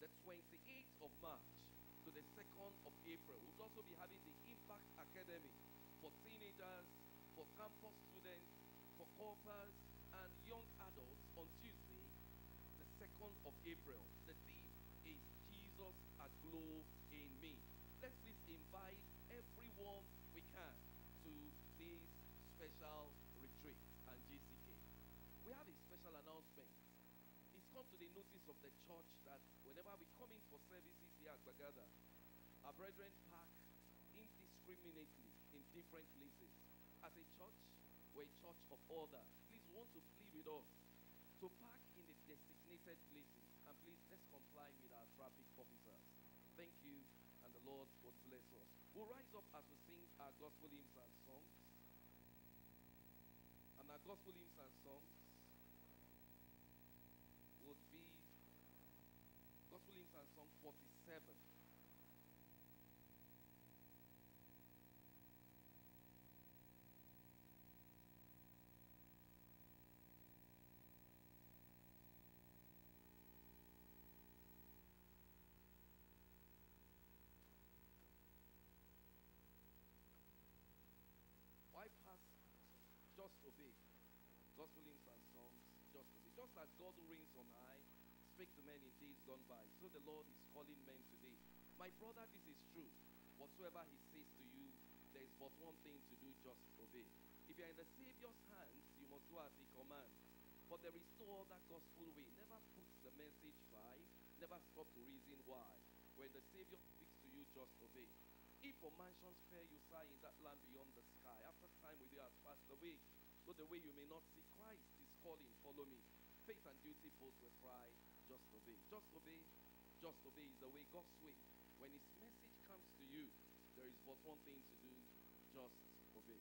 the 28th of March to the 2nd of April. We'll also be having the Impact Academy for teenagers, for campus students, for corpers, and young adults on Tuesday, the 2nd of April. The theme is Jesus Aglow in Me. Let's please invite everyone we can to this special retreat and GCK. We have a special announcement. It's come to the notice of the church that whenever we come in for services here at Bagada, our brethren park indiscriminately in different places. As a church, we're a church of order. Please want to plead with us to park in the designated places. And please, let's comply with our traffic officers. Thank you, and the Lord will bless us. We'll rise up as we sing our gospel hymns and songs. And our gospel hymns and songs would be gospel hymns and song 47. Why pass? Just obey. Gospel hymns and songs, just obey. Just as God who reigns on high spake to men in days gone by, so the Lord is calling men today. My brother, this is true. Whatsoever he says to you, there is but one thing to do, just obey. If you are in the Savior's hands, you must do as he commands. But there is no other gospel way. Never put the message by, never stop to reason why. When the Savior speaks to you, just obey. If for mansions fair you sigh in that land beyond the sky, after time with you has passed away, though the way you may not see, Christ is calling, follow me. Faith and duty both will cry, just obey. Just obey, just obey is the way, God's way. When his message comes to you, there is but one thing to do, just obey.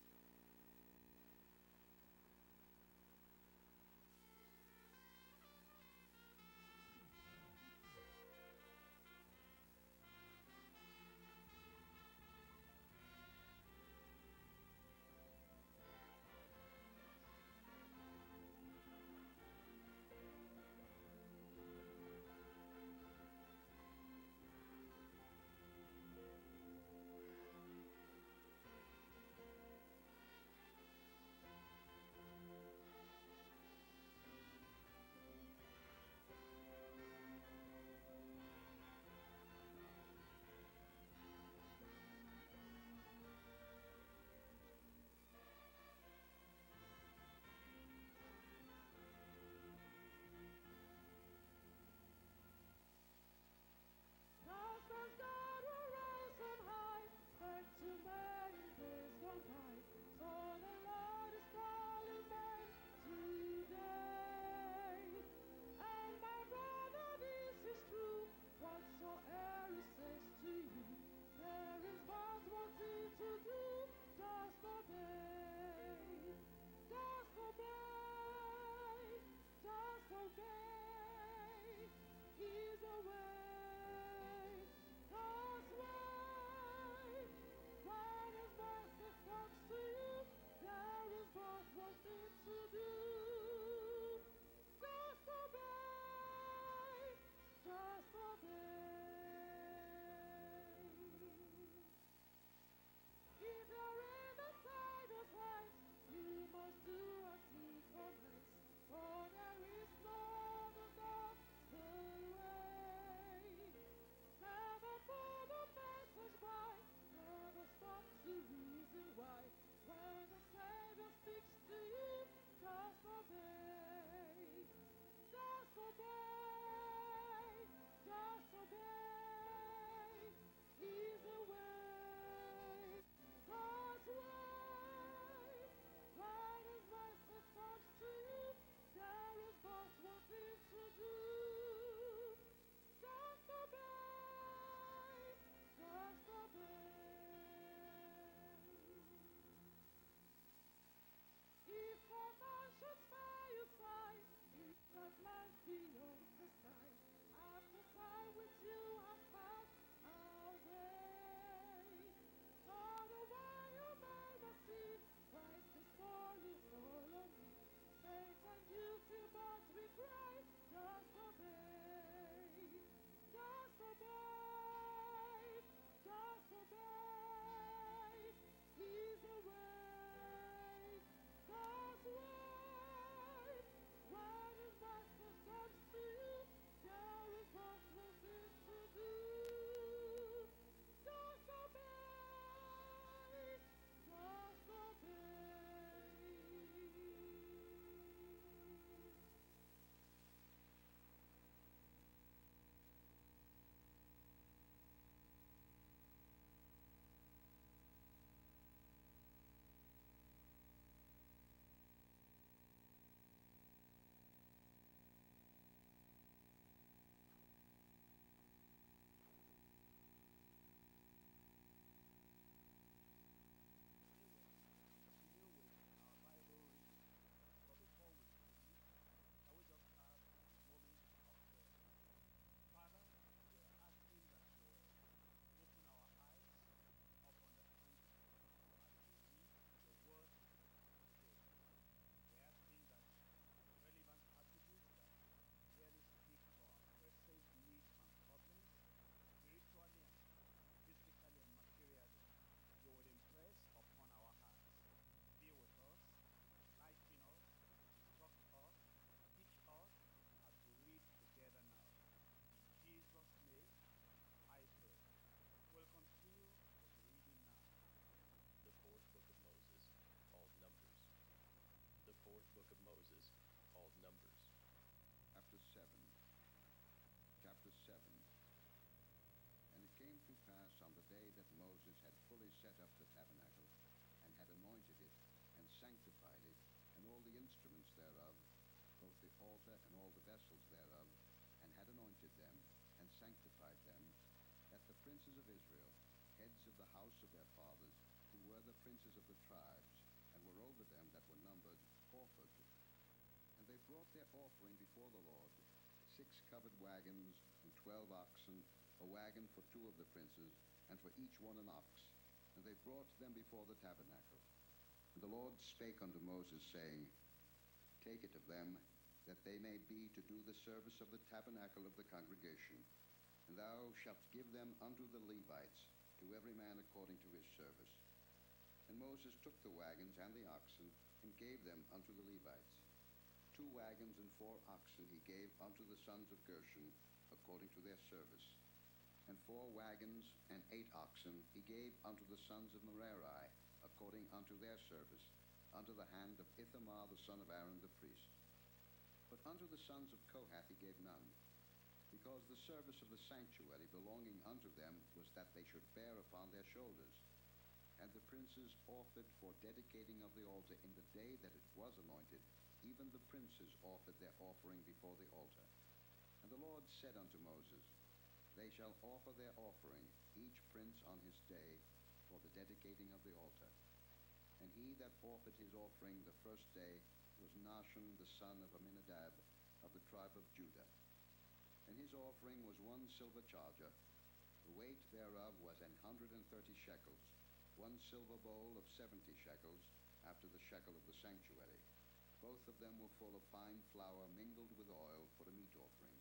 pass on the day that Moses had fully set up the tabernacle, and had anointed it, and sanctified it, and all the instruments thereof, both the altar and all the vessels thereof, and had anointed them, and sanctified them, that the princes of Israel, heads of the house of their fathers, who were the princes of the tribes, and were over them that were numbered, offered. And they brought their offering before the Lord, 6 covered wagons, and 12 oxen, a wagon for 2 of the princes, and for each one an ox. And they brought them before the tabernacle. And the Lord spake unto Moses, saying, Take it of them, that they may be to do the service of the tabernacle of the congregation. And thou shalt give them unto the Levites, to every man according to his service. And Moses took the wagons and the oxen, and gave them unto the Levites. 2 wagons and 4 oxen he gave unto the sons of Gershon, according to their service. And 4 wagons and 8 oxen he gave unto the sons of Merari, according unto their service, unto the hand of Ithamar the son of Aaron the priest. But unto the sons of Kohath he gave none, because the service of the sanctuary belonging unto them was that they should bear upon their shoulders. And the princes offered for dedicating of the altar in the day that it was anointed, even the princes offered their offering before the altar. And the Lord said unto Moses, They shall offer their offering, each prince on his day, for the dedicating of the altar. And he that offered his offering the first day was Nahshon the son of Amminadab, of the tribe of Judah. And his offering was 1 silver charger. The weight thereof was 130 shekels, 1 silver bowl of 70 shekels, after the shekel of the sanctuary. Both of them were full of fine flour mingled with oil for a meat offering.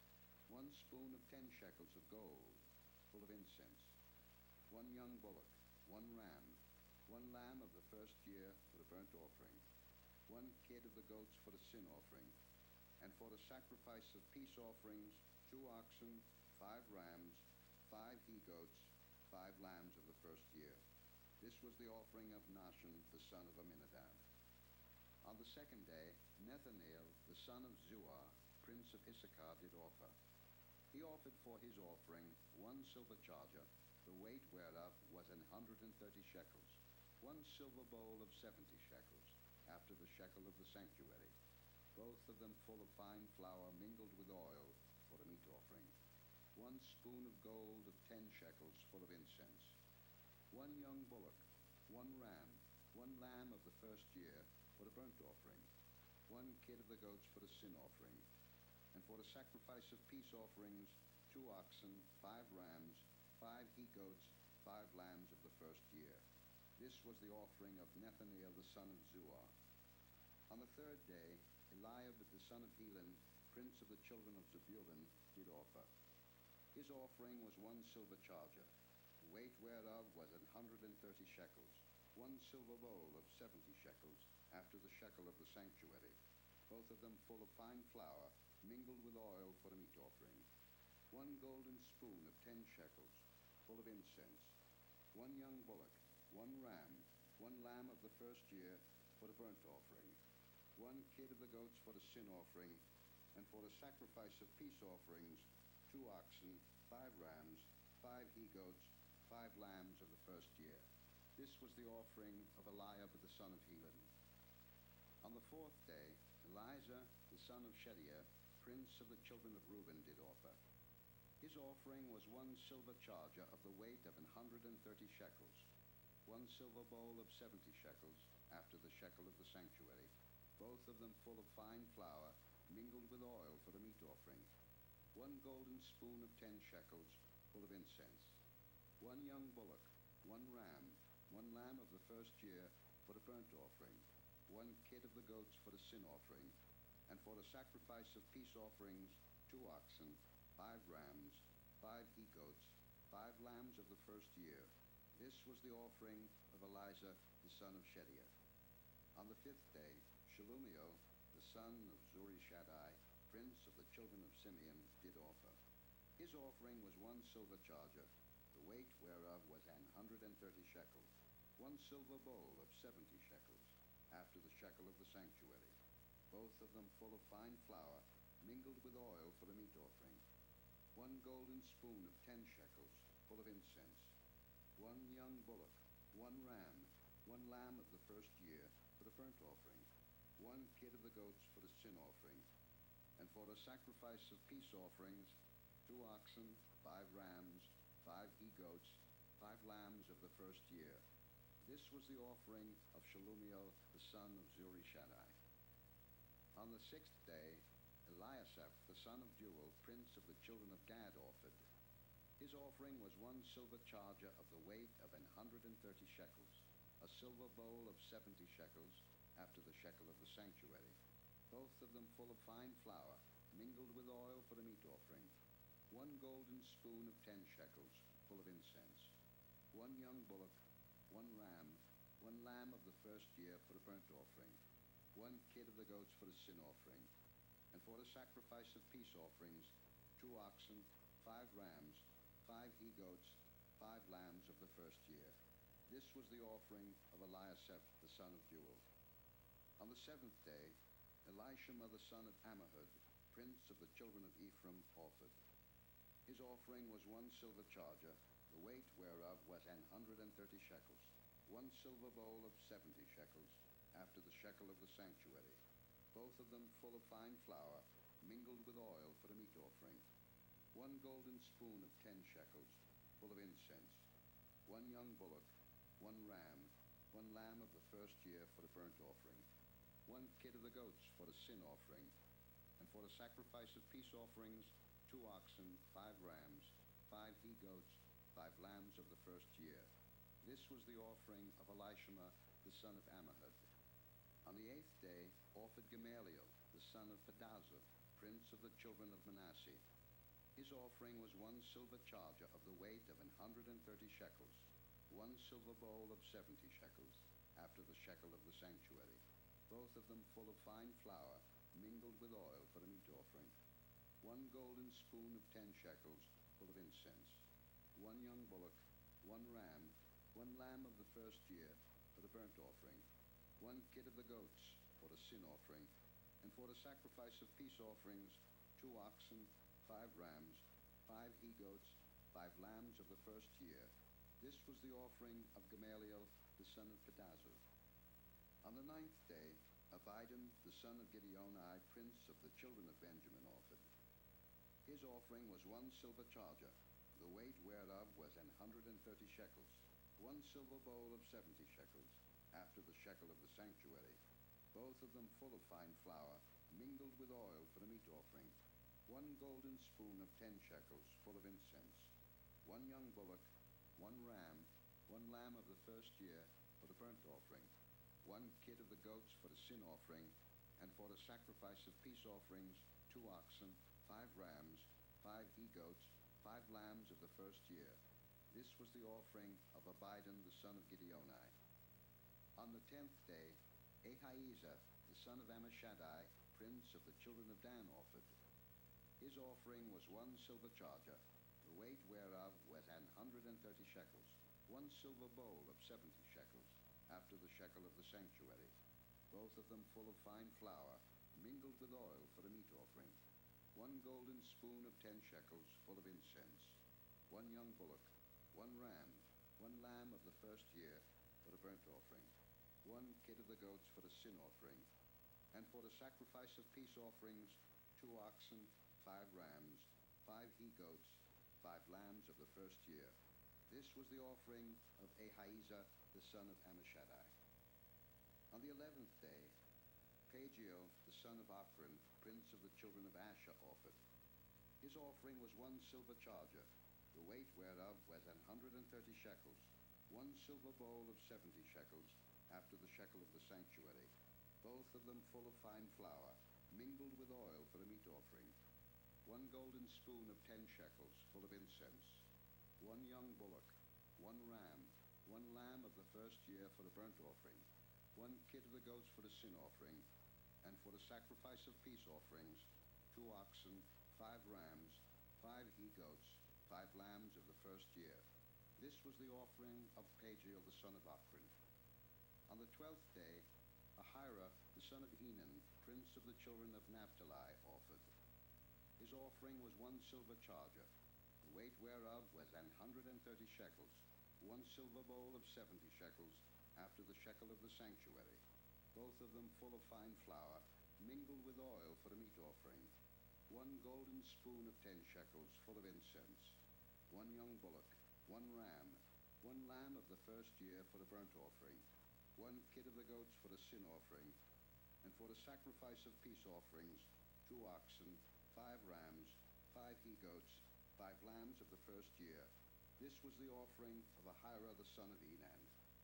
1 spoon of 10 shekels of gold, full of incense. 1 young bullock, 1 ram, 1 lamb of the first year for the burnt offering. 1 kid of the goats for the sin offering. And for the sacrifice of peace offerings, 2 oxen, 5 rams, 5 he-goats, 5 lambs of the first year. This was the offering of Nahshon the son of Amminadab. On the 2nd day, Nethaneel the son of Zuar, prince of Issachar, did offer. He offered for his offering 1 silver charger, the weight whereof was 130 shekels, 1 silver bowl of 70 shekels, after the shekel of the sanctuary, both of them full of fine flour mingled with oil for a meat offering. 1 spoon of gold of 10 shekels, full of incense. 1 young bullock, 1 ram, 1 lamb of the first year for the burnt offering. 1 kid of the goats for the sin offering. And for the sacrifice of peace offerings, 2 oxen, 5 rams, 5 he-goats, 5 lambs of the first year. This was the offering of Nethaneel the son of Zuar. On the 3rd day, Eliab the son of Helon, prince of the children of Zebulun, did offer. His offering was 1 silver charger, the weight whereof was 130 shekels, 1 silver bowl of 70 shekels, after the shekel of the sanctuary, both of them full of fine flour, mingled with oil for a meat offering. 1 golden spoon of 10 shekels, full of incense. 1 young bullock, 1 ram, 1 lamb of the first year for the burnt offering. 1 kid of the goats for the sin offering, and for the sacrifice of peace offerings, 2 oxen, 5 rams, 5 he-goats, 5 lambs of the first year. This was the offering of Eliab the son of Helon. On the 4th day, Elizur the son of Shedeur, prince of the children of Reuben, did offer. His offering was 1 silver charger of the weight of 130 shekels, 1 silver bowl of 70 shekels, after the shekel of the sanctuary, both of them full of fine flour, mingled with oil for the meat offering. 1 golden spoon of 10 shekels, full of incense. 1 young bullock, 1 ram, 1 lamb of the first year for the burnt offering. 1 kid of the goats for the sin offering. And for the sacrifice of peace offerings, 2 oxen, 5 rams, 5 he-goats, 5 lambs of the first year. This was the offering of Elizur the son of Shedeur. On the 5th day, Shelumiel the son of Zurishaddai, prince of the children of Simeon, did offer. His offering was 1 silver charger, the weight whereof was 130 shekels, 1 silver bowl of 70 shekels, after the shekel of the sanctuary, both of them full of fine flour, mingled with oil for the meat offering. 1 golden spoon of 10 shekels, full of incense, one young bullock, one ram, one lamb of the first year for the burnt offering, one kid of the goats for the sin offering, and for the sacrifice of peace offerings, 2 oxen, 5 rams, 5 he-goats, 5 lambs of the first year. This was the offering of Shelumiel, the son of Zurishaddai. On the 6th day, Eliasaph, the son of Deuel, prince of the children of Gad, offered. His offering was 1 silver charger of the weight of 130 shekels, a silver bowl of 70 shekels, after the shekel of the sanctuary, both of them full of fine flour, mingled with oil for the meat offering, 1 golden spoon of 10 shekels, full of incense, 1 young bullock, 1 ram, 1 lamb of the first year for the burnt offering, 1 kid of the goats for the sin offering, and for the sacrifice of peace offerings, 2 oxen, 5 rams, 5 he-goats, 5 lambs of the first year. This was the offering of Eliasaph, the son of Deuel. On the 7th day, Elishama, the son of Ammihud, prince of the children of Ephraim, offered. His offering was 1 silver charger, the weight whereof was 130 shekels, 1 silver bowl of 70 shekels, after the shekel of the sanctuary, both of them full of fine flour, mingled with oil for the meat offering, 1 golden spoon of 10 shekels, full of incense, 1 young bullock, 1 ram, 1 lamb of the first year for the burnt offering, 1 kid of the goats for the sin offering, and for the sacrifice of peace offerings, 2 oxen, 5 rams, 5 he-goats, 5 lambs of the first year. This was the offering of Elishama, the son of Ammihud. On the 8th day offered Gamaliel, the son of Pedazur, prince of the children of Manasseh. His offering was 1 silver charger of the weight of 130 shekels, 1 silver bowl of 70 shekels, after the shekel of the sanctuary, both of them full of fine flour, mingled with oil for the meat offering, 1 golden spoon of 10 shekels, full of incense, 1 young bullock, 1 ram, 1 lamb of the first year for the burnt offering, 1 kid of the goats for the sin offering, and for the sacrifice of peace offerings, 2 oxen, 5 rams, 5 he-goats, 5 lambs of the first year. This was the offering of Gamaliel, the son of Pedazur. On the 9th day, Abidan, the son of Gideoni, prince of the children of Benjamin, offered. His offering was 1 silver charger, the weight whereof was 130 shekels, 1 silver bowl of 70 shekels, after the shekel of the sanctuary, both of them full of fine flour, mingled with oil for the meat offering, 1 golden spoon of 10 shekels, full of incense, 1 young bullock, 1 ram, 1 lamb of the first year for the burnt offering, 1 kid of the goats for the sin offering, and for the sacrifice of peace offerings, 2 oxen, 5 rams, 5 he-goats, 5 lambs of the first year. This was the offering of Abidan, the son of Gideoni. On the 10th day, Ahiezer, the son of Ammishaddai, prince of the children of Dan, offered. His offering was 1 silver charger, the weight whereof was 130 shekels, 1 silver bowl of 70 shekels, after the shekel of the sanctuary, both of them full of fine flour, mingled with oil for the meat offering, 1 golden spoon of 10 shekels, full of incense, 1 young bullock, 1 ram, 1 lamb of the first year for the burnt offering, 1 kid of the goats for the sin offering, and for the sacrifice of peace offerings, 2 oxen, 5 rams, 5 he-goats, 5 lambs of the first year. This was the offering of Ahiezer, the son of Ammishaddai. On the 11th day, Pagiel, the son of Ochran, prince of the children of Asher, offered. His offering was 1 silver charger, the weight whereof was 130 shekels, 1 silver bowl of 70 shekels, after the shekel of the sanctuary, both of them full of fine flour, mingled with oil for the meat offering, 1 golden spoon of 10 shekels, full of incense, 1 young bullock, 1 ram, 1 lamb of the first year for the burnt offering, 1 kid of the goats for the sin offering, and for the sacrifice of peace offerings, 2 oxen, 5 rams, 5 he-goats, 5 lambs of the first year. This was the offering of Pagiel, the son of Ochran. On the 12th day, Ahira, the son of Enan, prince of the children of Naphtali, offered. His offering was 1 silver charger, the weight whereof was 130 shekels, 1 silver bowl of 70 shekels, after the shekel of the sanctuary, both of them full of fine flour, mingled with oil for a meat offering, 1 golden spoon of 10 shekels, full of incense, 1 young bullock, 1 ram, 1 lamb of the first year for a burnt offering, 1 kid of the goats for a sin offering, and for a sacrifice of peace offerings, 2 oxen, 5 rams, 5 he-goats, 5 lambs of the first year. This was the offering of Ahira the son of Enan.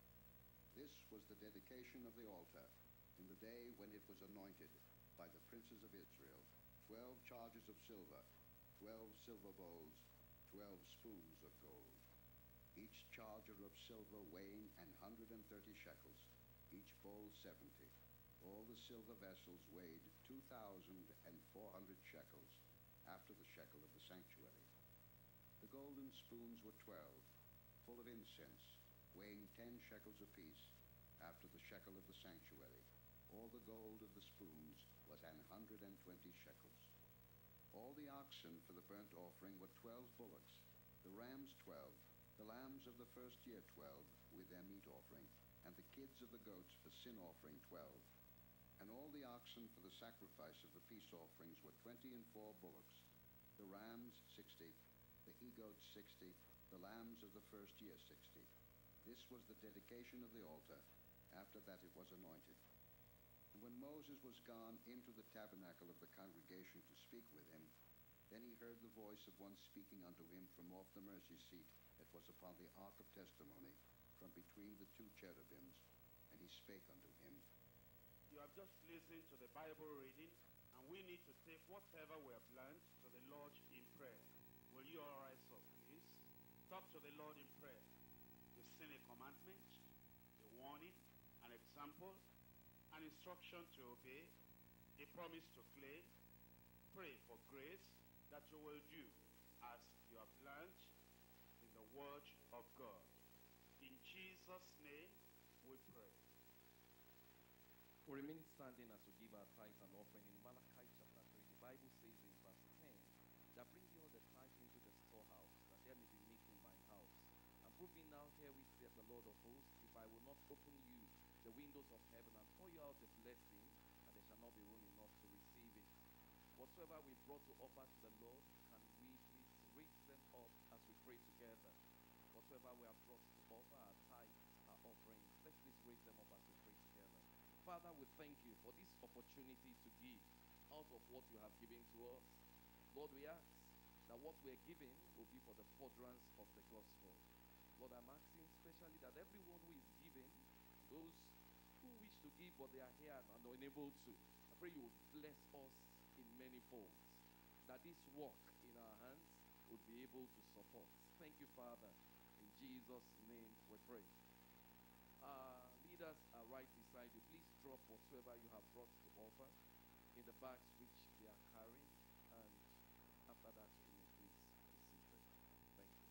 This was the dedication of the altar in the day when it was anointed by the princes of Israel. 12 chargers of silver, 12 silver bowls, 12 spoons of gold. Each charger of silver weighing 130 shekels, each bowl 70. All the silver vessels weighed 2,400 shekels, after the shekel of the sanctuary. The golden spoons were 12, full of incense, weighing 10 shekels apiece, after the shekel of the sanctuary. All the gold of the spoons was 120 shekels. All the oxen for the burnt offering were 12 bullocks, the rams 12, the lambs of the first year 12, with their meat offering, and the kids of the goats for sin offering 12. And all the oxen for the sacrifice of the peace offerings were 24 bullocks, the rams 60, the he-goats 60, the lambs of the first year 60. This was the dedication of the altar. After that it was anointed. And when Moses was gone into the tabernacle of the congregation to speak with him, then he heard the voice of one speaking unto him from off the mercy seat that was upon the ark of testimony, from between the 2 cherubims. And he spake unto him. You have just listened to the Bible reading, and we need to take whatever we have learned to the Lord in prayer. Will you all rise up, please? Talk to the Lord in prayer. You've seen a commandment, a warning, an example, an instruction to obey, a promise to claim. Pray for grace that you will do as you have learned in the Word of God. In Jesus' name we pray. We remain standing as we give our tithes and offering in Malachi chapter 3. The Bible says in verse 10, that bring ye all the tithes into the storehouse, that there may be meat in mine house. And prove me now, here we saith the Lord of hosts, if I will not open you the windows of heaven and pour you out a blessing, and there shall not be room enough to receive it. Whatsoever we brought to offer to the Lord, can we please raise them up as we pray together? Whatsoever we have brought to offer, our tithes, our offerings, let's please raise them up as we pray together. Father, we thank you for this opportunity to give out of what you have given to us. Lord, we ask that what we are giving will be for the furtherance of the gospel. Lord, I'm asking especially that everyone who is giving, those who wish to give but they are here and are unable to, I pray you would bless us in many folds, that this work in our hands would be able to support. Thank you, Father. In Jesus' name we pray. Leaders are right beside you. Please drop whatsoever you have brought to offer in the bags which they are carrying, and after that you may please be seated. Thank you.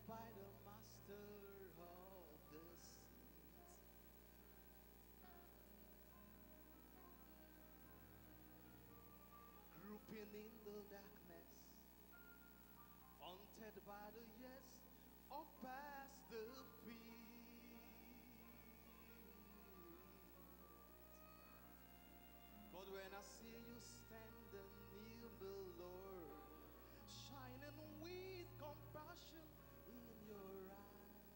by the master of the seas. Groping in the darkness, haunted by the years of past defeat. But when I see you standing near the Lord, shining with compassion in your eyes,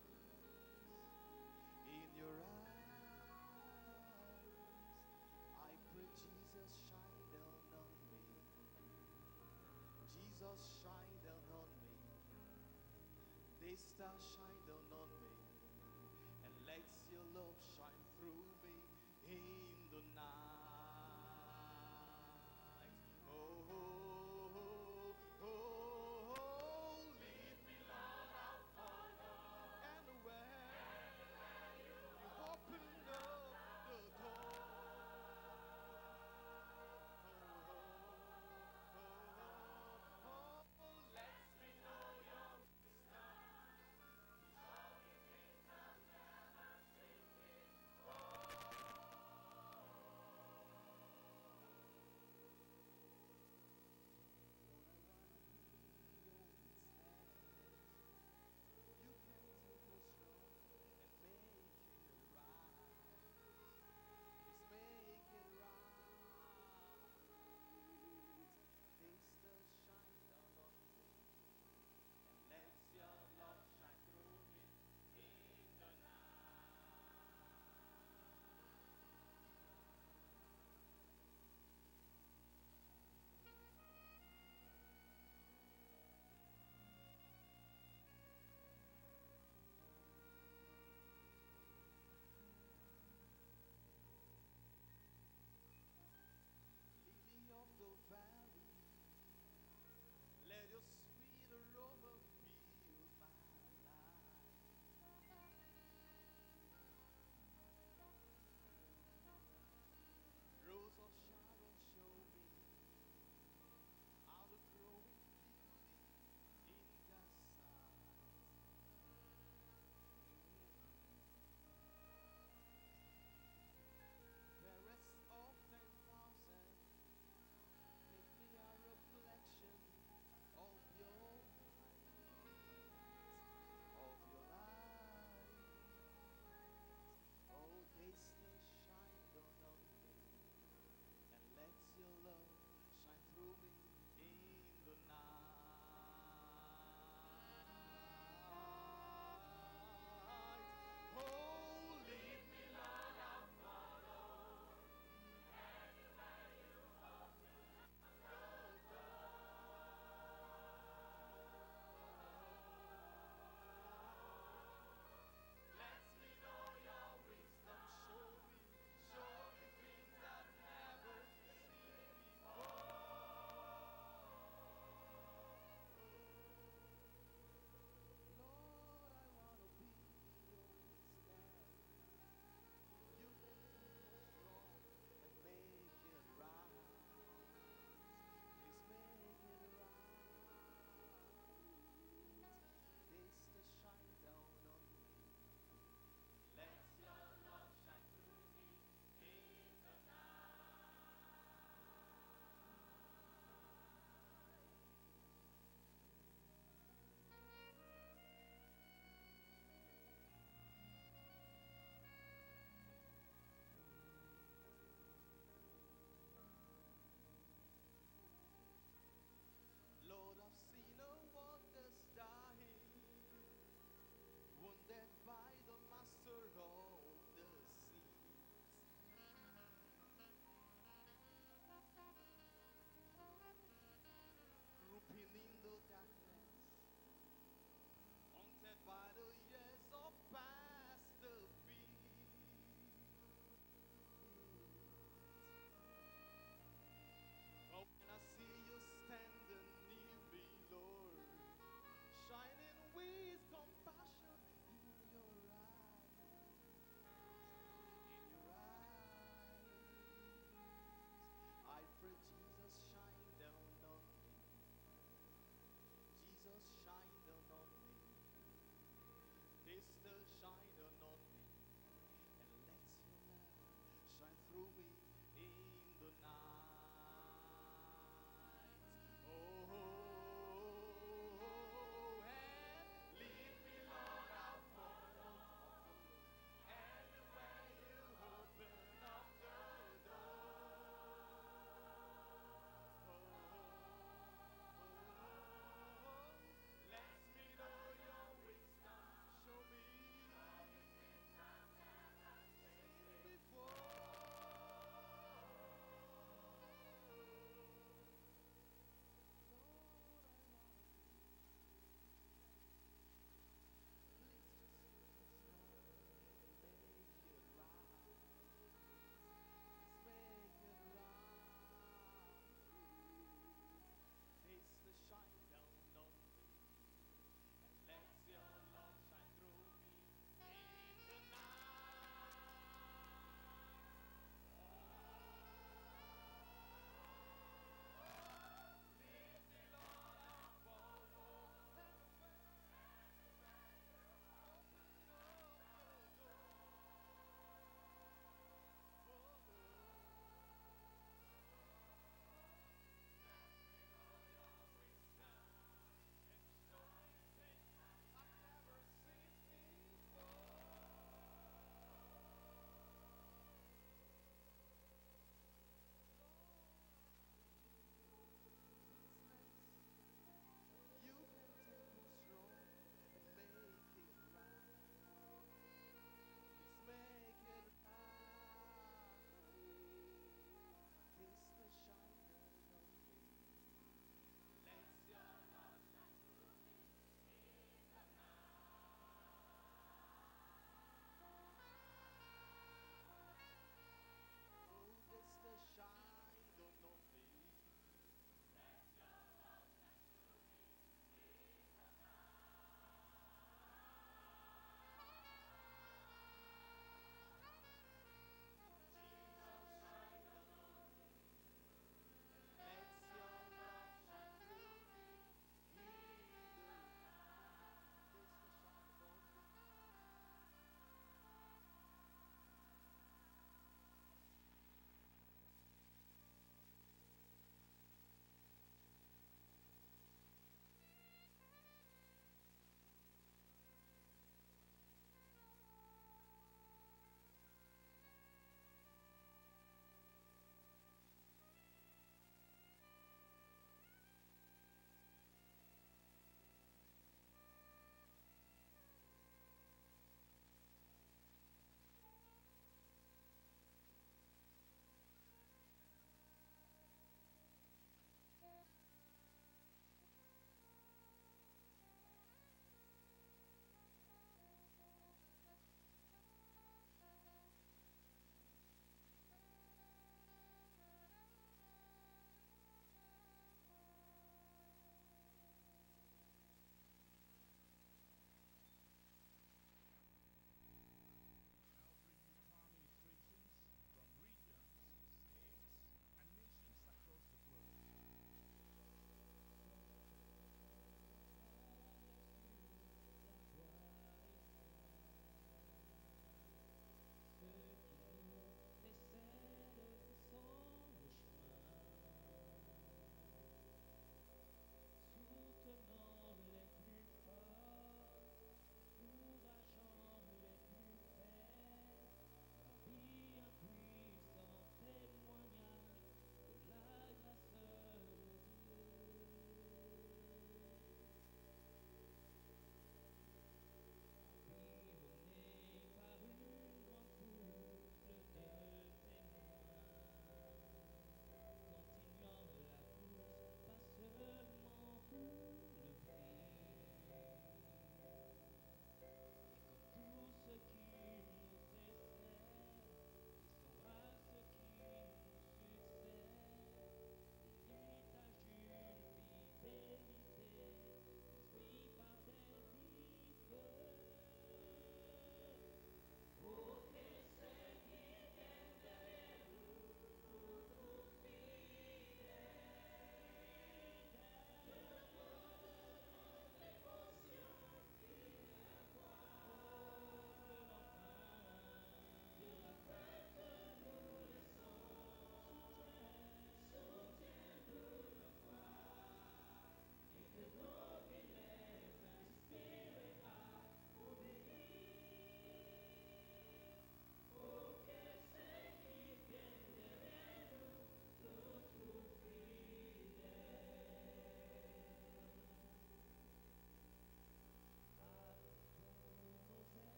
I pray Jesus shine down on me. Jesus shine down on me. This star shine down on me, and let your love shine through me in the night. Oh, oh, oh, oh, lead me, Lord, I'll follow. Anywhere you open up the door. Let me know your wisdom. Show me things I've never seen before.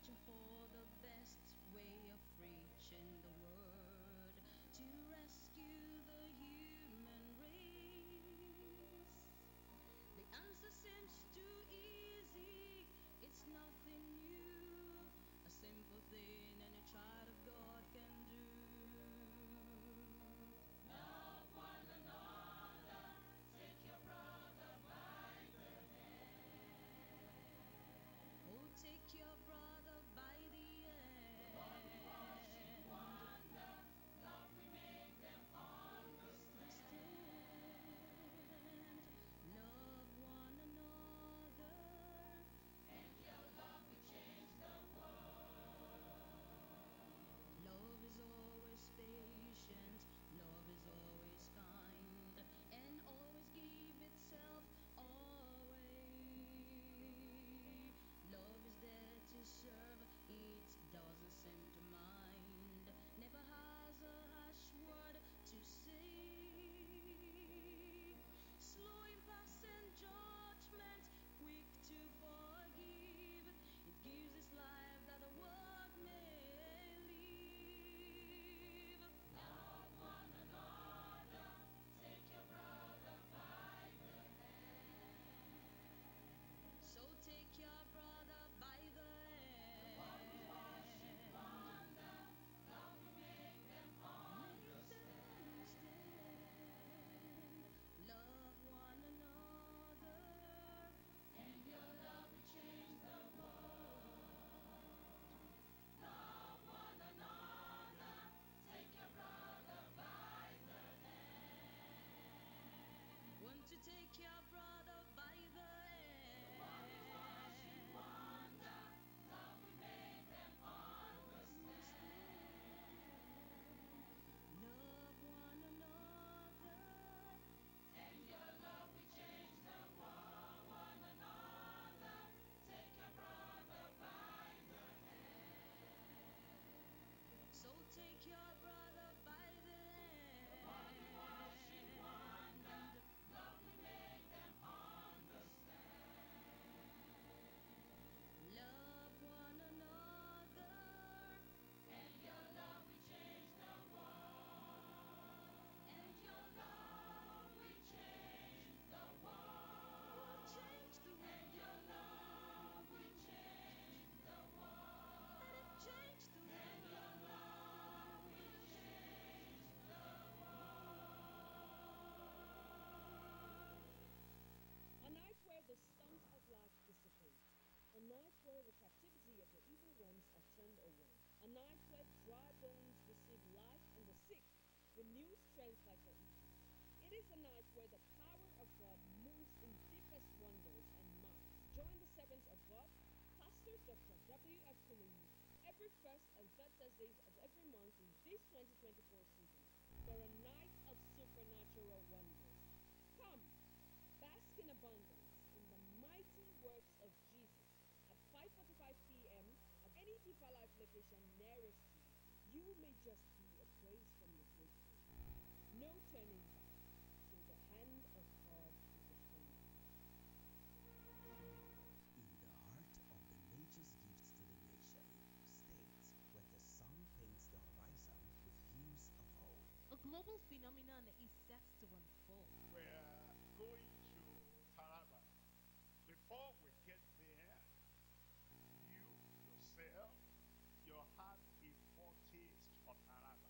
searching for the best way of preaching the word to rescue the human race. The answer seems too easy, it's nothing new, a simple thing any child of God can do. Love one another, take your brother by the hand. Oh, take your brother by the hand. One washing wonder, love will make them understand. Love one another, and your love will change the world. Love is always patient, love is always kind, and always give itself away. Love is there to serve, it doesn't seem to mind, never has a harsh word to say. Slow in passing judgment, quick to forgive, it gives its life that the world may live. Love one another, take your brother by the hand. So take your brother by the hand. One washing wonder, love will make them understand. Love one another, and your love will change the world. Love one another, take your brother by the hand. Want to take your brother by the hand. One washing wonder, love will make them understand. Love one another, and your love will change the world. One another, take your brother by the hand. So take your brother by the hand. One washing wonder, love will make them understand. Love one another, and your love will change the world. And your love will change the world. Change the world. And your love will change the world. Let it change the world. And your love will change the world. A night where the storms of life dissipate. A night where the captivity of the evil ones are turned away. A night where dry bones receive life and the sick renew strength like the eagles. It is a night where the power of God moves in deepest wonders and might. Join the servants of God, Pastor Dr. W.F. Kumuyi, every first and third Thursdays of every month in this 2024 season for a night of supernatural wonders. Come, bask in abundance in the mighty works of Jesus at 5:45 p.m. at any Deeper Life location nearest you. You may just be a praise from your breakthrough. No turning back till the hand of God is upon you. In the heart of the nature's gift to the nation, state where the sun paints the horizon with hues of hope. A global phenomenon is set to unfold. We're going to Taraba. Before we get there, you yourself, you'll have a foretaste of Taraba.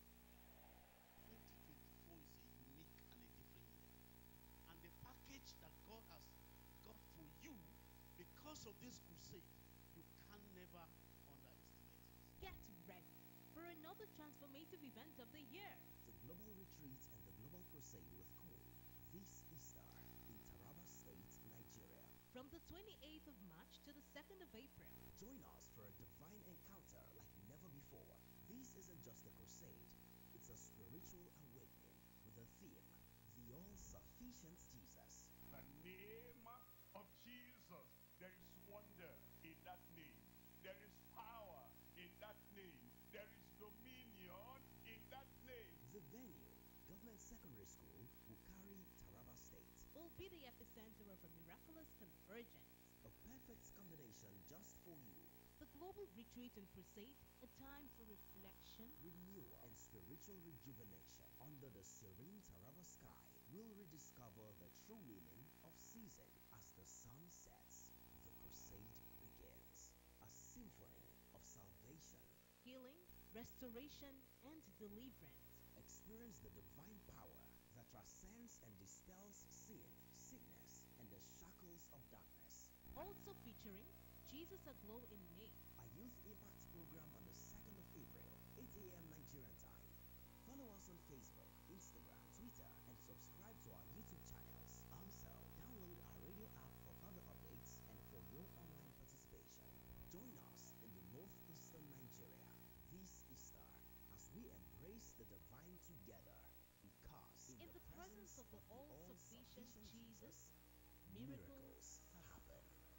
2024 is a unique and a different year. And the package that God has got for you because of this crusade, you can never underestimate it. Get ready for another transformative event of the year. The Global Retreat and the Global Crusade with Queen this Easter in Taraba State, Nigeria. From the 28th of March to the 2nd of April. Join us for a divine encounter like never before. This isn't just a crusade, it's a spiritual awakening with the theme, The All-Sufficient Jesus. The name of Jesus. There is wonder in that name. There is power in that name. There is dominion in that name. The venue, Government Secondary School, Wukari, Taraba State. Will be the epicenter of a miraculous convergence. A perfect combination just for you. The Global Retreat and Crusade, a time for reflection, renewal, and spiritual rejuvenation under the serene Taraba sky. We'll rediscover the true meaning of season as the sun sets. The crusade begins. A symphony of salvation. healing, restoration, and deliverance. Experience the divine power that transcends and dispels sin, sickness, and the shackles of darkness. Also featuring Jesus Aglow in May. A youth impact program on the 2nd of April, 8 a.m. Nigerian time. Follow us on Facebook, Instagram, Twitter, and subscribe to our YouTube channels. Also, download our radio app for further updates and for your online participation. Join us in the northeastern Nigeria this Easter as we embrace the divine together, because In the presence of the all-sufficient Jesus, miracles happen.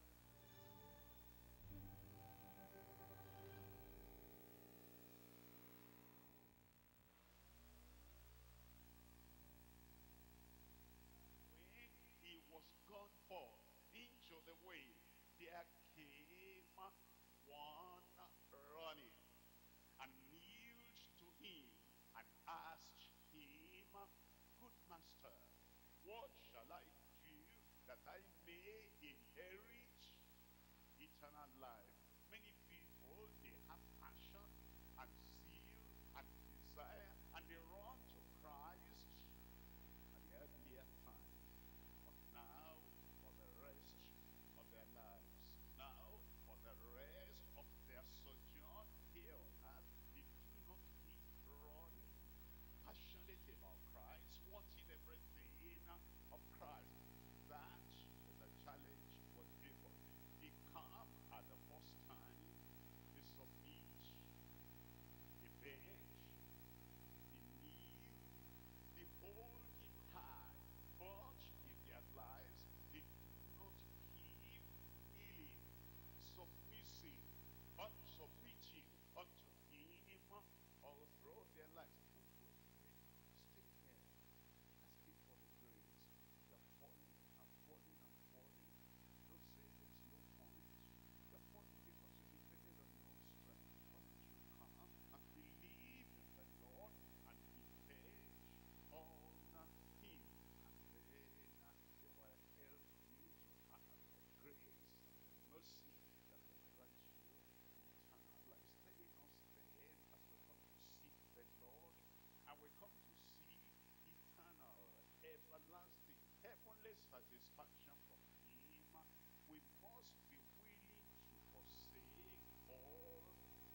When he was gone forth into the way, there came one running and kneeled to him and asked him, Good master, what shall I do that I may inherit eternal life? Many people, they have passion and zeal and desire, and they run to Christ at the earlier time. But now, for the rest of their lives, now for the rest of their sojourn here on earth, they do not keep running passionate about Christ, wanting everything of Christ. That is a challenge for people. They come at the first time, they submit, they bend, they kneel, they hold him high. But in their lives, they do not keep kneeling, submitting, unsubmitting unto him all through their lives. Don't go astray. Stay here. Ask him for the grace. You're falling and falling and falling. Don't say there's no point. You're falling because you depended on your own strength. Why don't you come and believe in the Lord and depend on him, and then he will help you to have the grace and the mercy that will grant you eternal life. He's telling us then, as we come to seek the Lord, and we come to seek eternal, everlasting, heavenly satisfaction from him, we must be willing to forsake all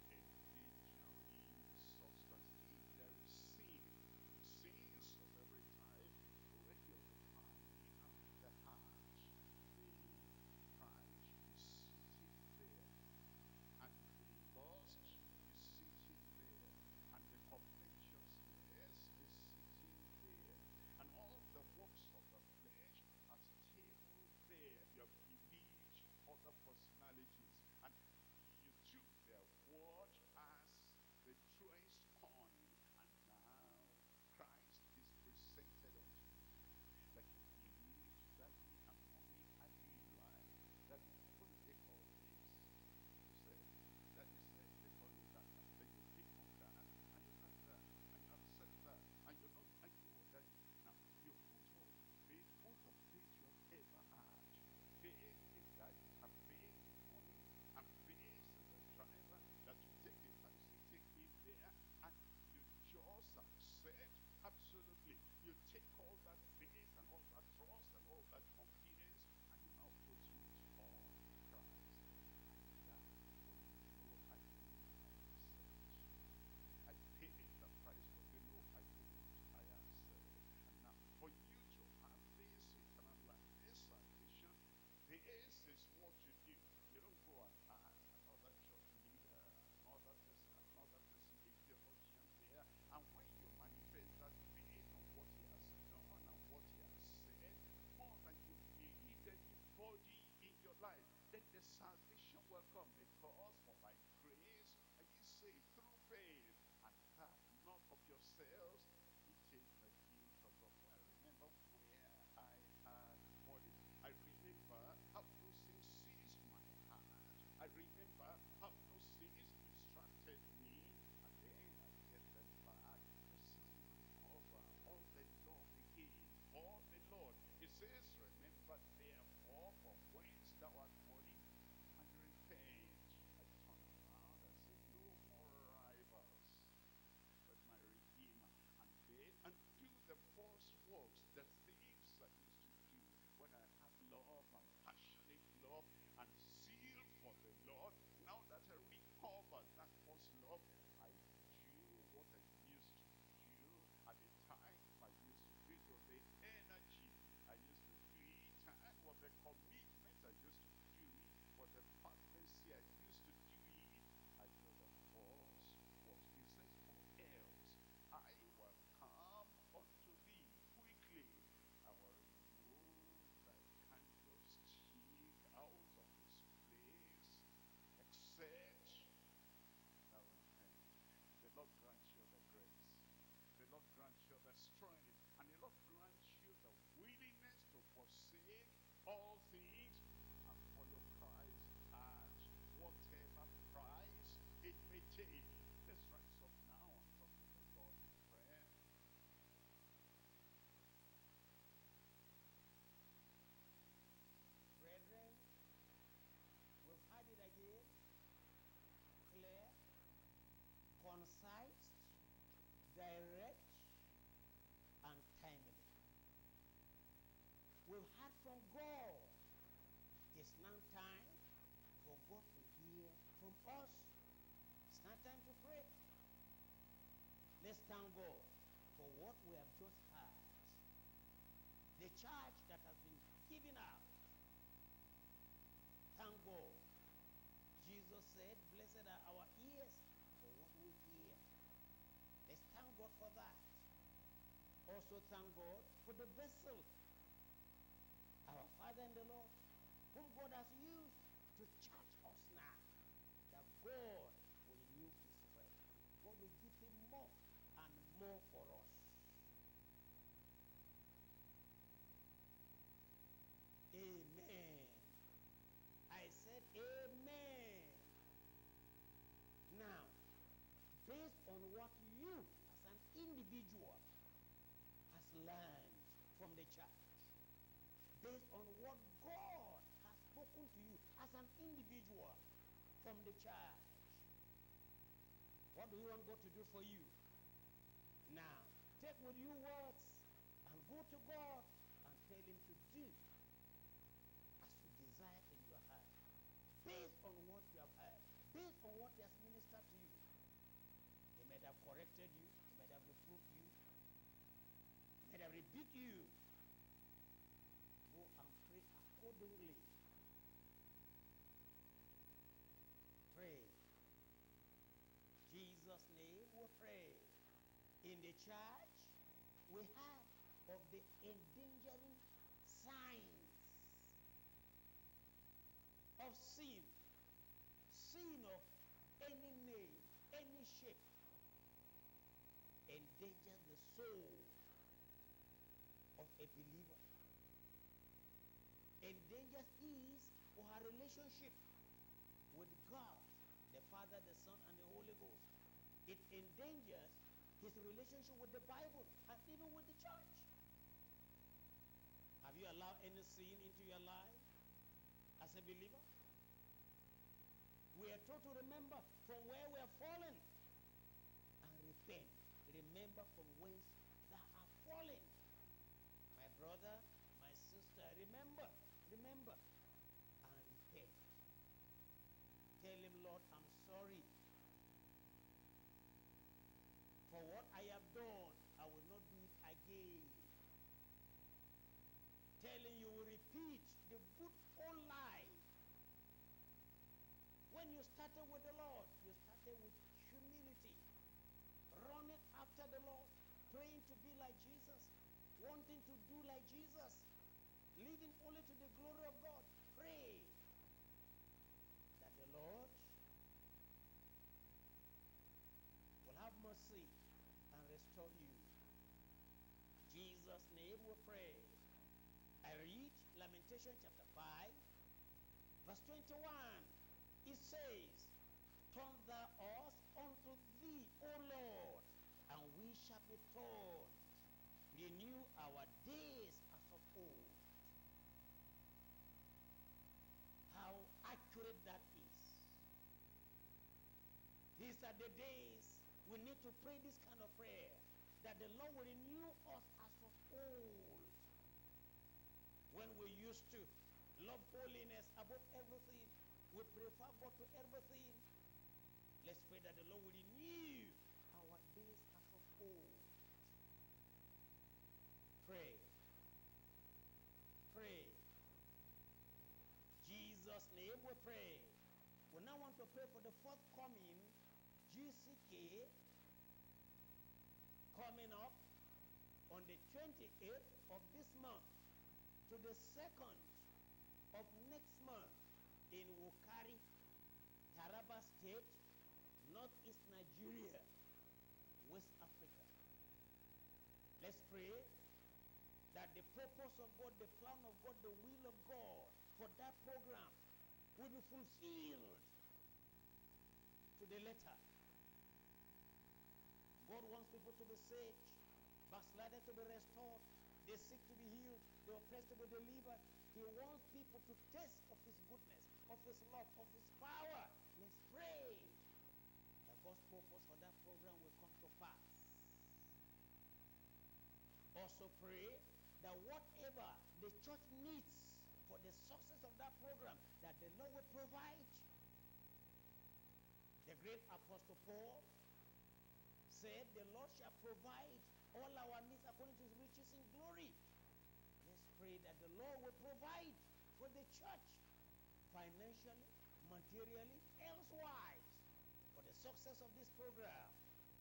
endangering substance. If there is sin, sins of every type, already occupying the heart, the pride is sitting there, and the lust is sitting there, and the covetousness is sitting there, and all the works of the flesh are stable there. You have believed other personalities, and you took their word as the truest coin, and now Christ is presented unto you. Like you believed daddy and mommy had you in life. Daddy, what do they call this? You say, daddy said they call you that. Then you pick on that, and you have that, and you accept that, and you're not angry with daddy. Now, you put all the faith, all the faith you have ever had. Faith in daddy, and faith in mommy, and faith in the driver that you take the taxi, take him there, and you just accept. Absolutely. You take all that faith and all that trust and all that confidence, and you now put it on Christ. And that will know I believe I accept. I paid the price for you know I believe I accept. And now for you to have this eternal life, this salvation, this is what you do. You don't go and ask another church leader, another person, a theologian there, and when you manifest that faith on what he has done and what he has said, more than you believe anybody in your life, then the salvation will come, because for by grace are ye saved through faith, and that not of yourselves, it is the gift of God. I remember where I had body. I remember how those things seized my heart. I remember how those But therefore, from whence thou art fallen, and repent. I turn around and say, no more rivals, but my Redeemer. And they undo the false works, the things I used to do when I had love and passionate love and zeal for the Lord. Now that I recovered that first love, I do what I used to do at the time I used to do it. With the energy I used to do it, and with the commitment I used to do it, with the fervency I used to do it. I know the false works. He says, or else I will come unto thee quickly. I will remove thy candlestick out of his place, except thou repent. The Lord grant you the grace. The Lord grant you the strength. And the Lord grant you the willingness to forsake all things and follow Christ at whatever price it may take. Let's rise up now and talk to the Lord in prayer. Brethren, we've had it again. Clear, concise, direct, and timely. We've heard from God. It's now time for God to hear from us. It's not time to pray. Let's thank God for what we have just heard. The charge that has been given out. Thank God. Jesus said, blessed are our ears for what we hear. Let's thank God for that. Also thank God for the vessel, our Father in the Lord, whom God has used to charge us now, that God will renew his strength. God will give him more and more for us. Amen. I said amen. Now, based on what you as an individual has learned from the church, based on what God has spoken to you as an individual from the church, what do you want God to do for you? Now, take with you words and go to God and tell him to do as you desire in your heart, based on what you have heard, based on what he has ministered to you. He might have corrected you, he might have reproved you, he might have rebuked you. Go and pray accordingly. Pray. Jesus' name we pray. In the church, we have of the endangering signs of sin. Sin of any name, any shape, endangers the soul of a believer. Endangers his or her relationship with God, the Father, the Son, and the Holy Ghost. It endangers his relationship with the Bible and even with the church. Have you allowed any sin into your life as a believer? We are told to remember from where we are fallen and repent. Remember from whence thou art fallen. My brother, my sister, remember, and repent. Tell him, Lord, I'm sorry. For what I have done, I will not do it again. Telling you will repeat the good old life. When you started with the Lord, you started with humility, running after the Lord, praying to be like Jesus, wanting to do like Jesus, living only to the glory of God. Pray that the Lord will have mercy and restore you. In Jesus' name we pray. I read Lamentation chapter 5, verse 21. It says, turn thou us unto thee, O Lord, and we shall be turned. Renew our days as of old. These are the days we need to pray this kind of prayer, that the Lord will renew us as of old. When we used to love holiness above everything, we prefer God to everything. Let's pray that the Lord will renew our days as of old. Pray. Pray. Jesus' name we pray. We now want to pray for the forthcoming GCK coming up on the 28th of this month to the 2nd of next month in Wukari, Taraba State, Northeast Nigeria, West Africa. Let's pray that the purpose of God, the plan of God, the will of God for that program will be fulfilled to the letter. God wants people to be saved, backsliders to be restored, the sick to be healed, the oppressed to be delivered. He wants people to taste of His goodness, of His love, of His power. Let's pray that God's purpose for that program will come to pass. Also pray that whatever the church needs for the success of that program, that the Lord will provide. The great Apostle Paul said, the Lord shall provide all our needs according to His riches in glory. Let's pray that the Lord will provide for the church financially, materially, elsewise, for the success of this program.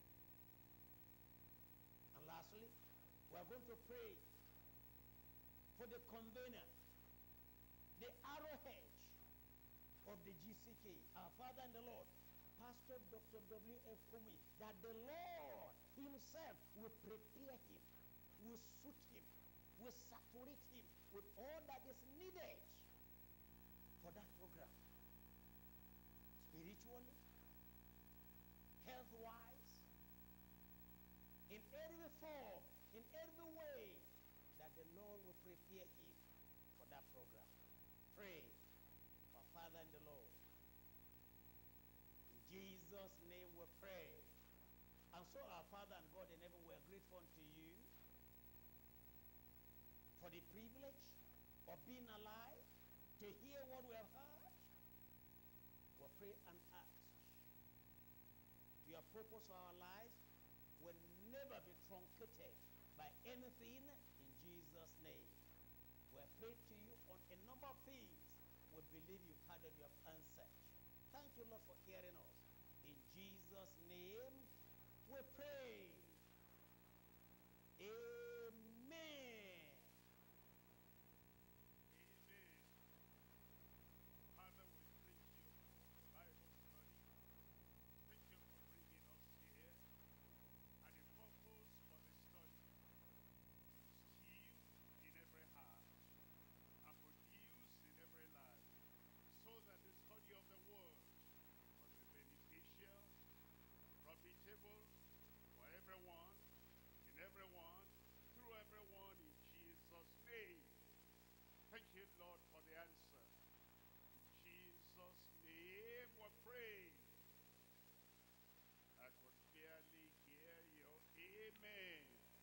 And lastly, we are going to pray for the convener, the arrowhead of the GCK, our Father and the Lord, Pastor Dr. W.F. Kumi, that the Lord Himself will prepare him, will suit him, will saturate him with all that is needed for that program. Spiritually, health-wise, in every form, in every way, that the Lord will prepare him for that program. Pray for Father and the Lord. In Jesus' name we pray. And so our Father and God in heaven, we are grateful unto you for the privilege of being alive to hear what we have heard. We pray and ask. Your purpose for our lives will never be truncated by anything, in Jesus' name. We pray to you on a number of things. We believe you've heard and you have answered. Thank you, Lord, for hearing us. In Jesus' name, we pray. Amen. Amen. Father, we thank you for the Bible study. Thank you for bringing us here. And the purpose for the study to steal in every heart and produce in every life, so that the study of the word will be beneficial, profitable for everyone, in everyone, through everyone, in Jesus' name. Thank you, Lord, for the answer. In Jesus' name we pray. I could barely hear you. Amen.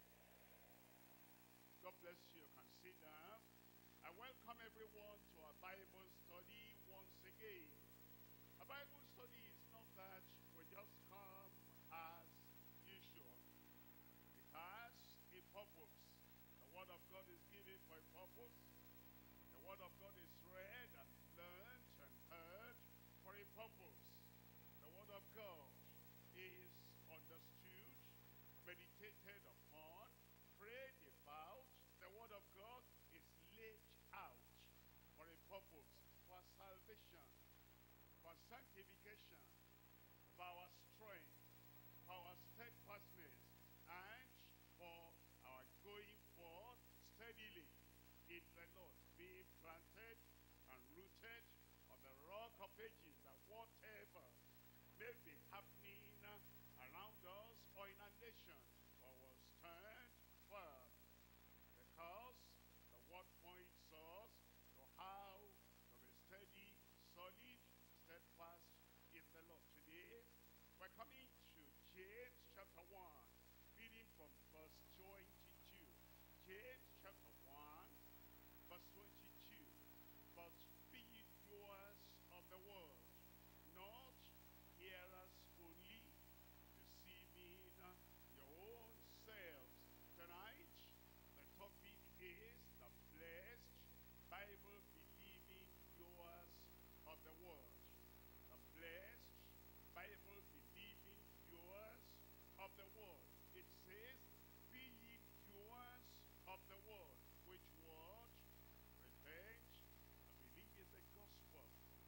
God bless you. You can sit down. I welcome everyone to our Bible study once again. A Bible study is not that we just come as usual. It has a purpose. The Word of God is given for a purpose. The Word of God is read and learned and heard for a purpose. The Word of God is understood, meditated upon, prayed about. The Word of God is laid out for a purpose, for salvation, for sanctification, for our strength, for our steadfastness, and for our going forth steadily in the Lord, being planted and rooted on the rock of ages, that whatever may be happening around us or in our nation, we will stand firm, because the word points us to how to be steady, solid, steadfast in the Lord. Today, we're coming to James chapter 1, reading from verse 22. James chapter 1, verse 22. But be ye doers of the word, not hearers only, deceiving your own selves. Tonight, the topic is the blessed Bible-believing doers of the word. The blessed Bible-believing doers of the word. It says, be ye doers of the word. Which word? Repent. I believe is the gospel.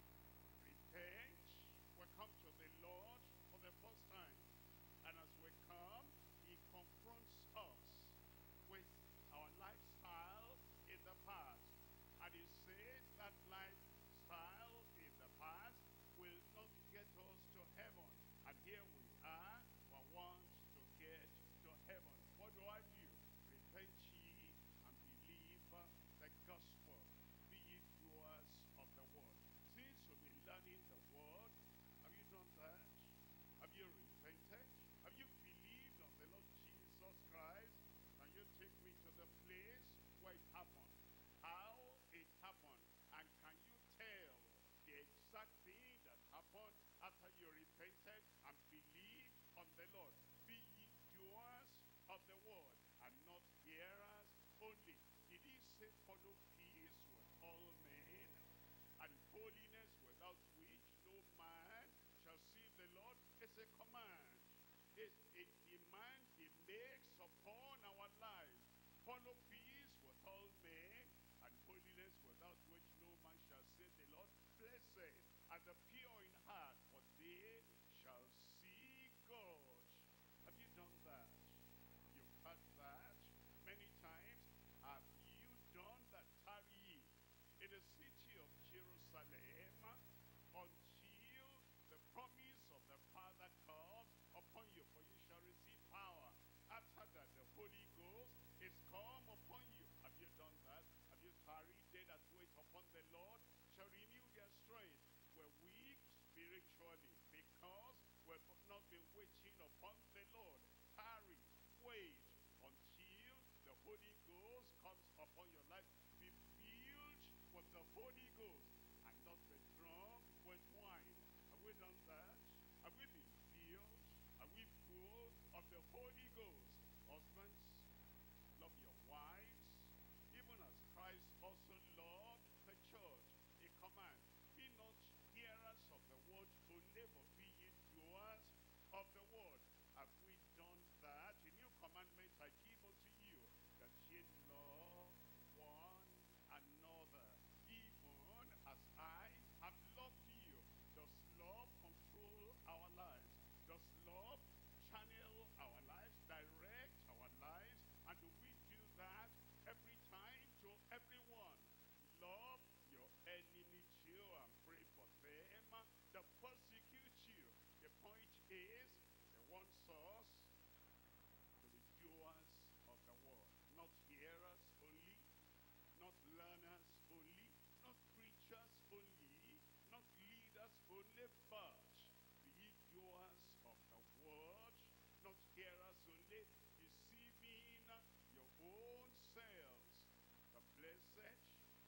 Repent. We come to the Lord for the first time. And as we come, he confronts us with our lifestyle in the past. And he says that lifestyle in the past will not get us to heaven. And here we are, we want to get to heaven. What do I do? Repent ye and believe the gospel. Be ye doers of the word. Since you've been learning the word, have you done that? Have you repented? Have you believed on the Lord Jesus Christ? Can you take me to the place where it happened? How it happened? And can you tell the exact thing that happened after you repented and believed on the Lord? Be ye doers of the word and not hearers only. Did he say follow peace with all men and holiness, without which no man shall see the Lord? It's a command. It's a demand he makes upon our lives. Follow peace with all men and holiness, without which no man shall see the Lord. Blessed are the pure in heart, for they shall see God. Have you done that? You've heard that many times. Have you done that? Tarry in the city of Jerusalem until the promise of the Father comes upon you, for you shall receive power. After that, the Holy Ghost is come upon you. Have you done that? Have you tarried? They that wait upon the Lord shall renew their strength. We're weak spiritually because we've not been waiting upon the Lord. Tarry, wait until the Holy Ghost comes upon your life. Be filled with the Holy Ghost and not be drunk with wine. Have we done that? Have we been filled? Are we full of the Holy Ghost? Husbands, love your wives, even as Christ also loved the church. A command, be not hearers of the word only, but be ye doers of the word. Have we done that? A new commandment I give unto you, that ye love one another, even as I have loved you. Does love control our lives? Does love channel our lives, direct our lives? And do we do that every time to everyone? Love your enemy too and pray for them that persecute you. The point is, they want us to be doers of the word, not hearers only, not learners only, not preachers only, not leaders only, but be ye doers of the word, not hearers only, deceiving your own selves. The blessed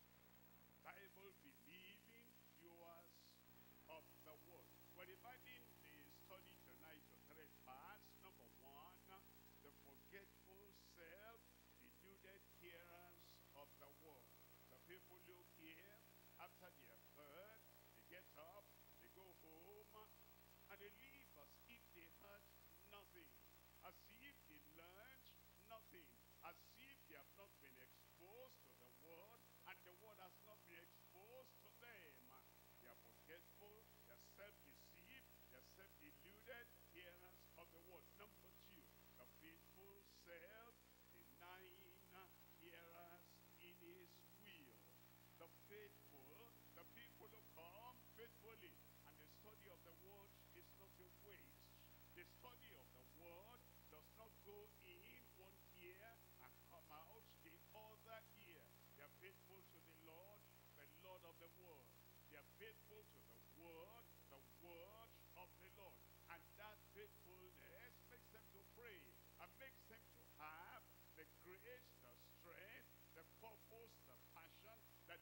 Bible-believing doers of the word. We're dividing the study tonight to three parts. Number one, the forgetful self-deluded hearers of the word. The people look here, after they have heard, they get up, they go home, and they live as if they heard nothing, as if they learned nothing, as if they have not been exposed to the word, and the word has not been exposed to them. They are forgetful, they are self-deceived, they are self-deluded hearers of the word. Number two, the faithful self-denying hearers in his will. The faithful, the people who come faithfully, and the study of the word is not a waste. The study of the word does not go in one ear and come out the other ear. They are faithful to the Lord of the word. They are faithful to the word of the Lord. And that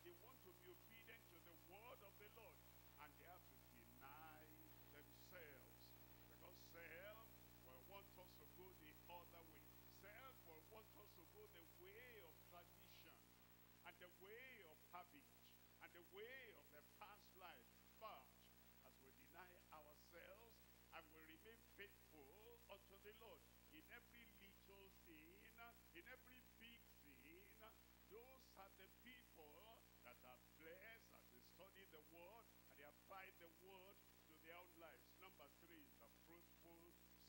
they want to be obedient to the word of the Lord, and they have to deny themselves, because self will want us to go the other way. Self will want us to go the way of tradition and the way of habit and the way of the past life. But as we deny ourselves and we remain faithful unto the Lord in every little thing, in every big thing, those are the people that are blessed as they study the word and they apply the word to their own lives. Number 3 is the fruitful,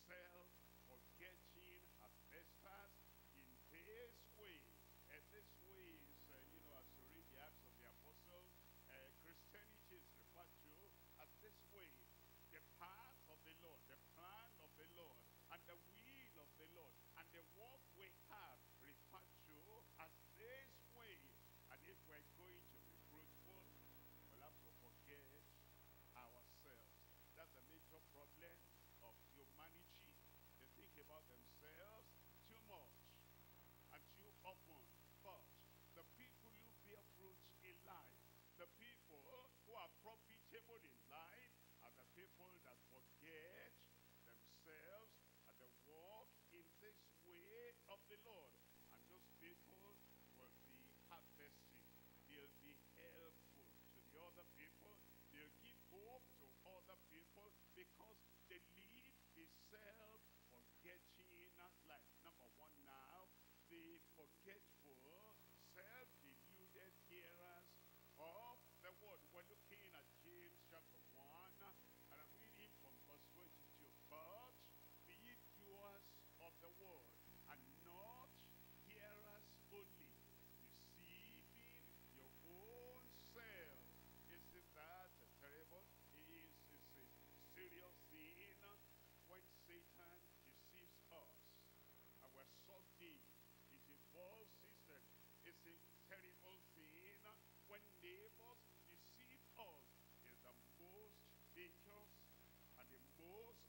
self-forgetting harvesters. In this way, and this way is, as you read the Acts of the Apostles, Christianity is referred to as this way. The path of the Lord, the plan of the Lord, and the will of the Lord, and the work we have referred to as this way. And if we're going to be fruitful, we'll have to forget ourselves. That's a major problem of humanity. They think about themselves too much and too often. But the people who bear fruit in life, the people who are profitable in life, are the people that forget themselves and they walk in this way of the Lord. And those people will be harvesting. They'll be helpful to the other people. They'll give hope to other people because they live a self-forgetting life. Number 1 now, the forgetful, self-deluded hearers of the word. We're looking at James chapter 1, and I'm reading from verse 22. But be ye doers of the word, and not hearers only, deceiving your own selves. Isn't that terrible? It's a serious thing when Satan deceives us and we're sucked in. It involves system. It's a terrible thing when neighbors deceive us. It's the most dangerous and the most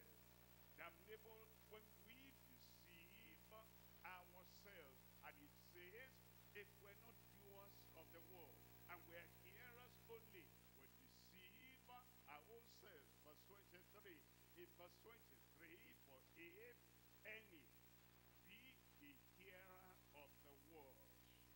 damnable when we deceive ourselves. And it says, if we're not doers of the word and we're hearers only, we deceive our own selves. Verse 23. In verse 23, for if anyone be a hearer of the word,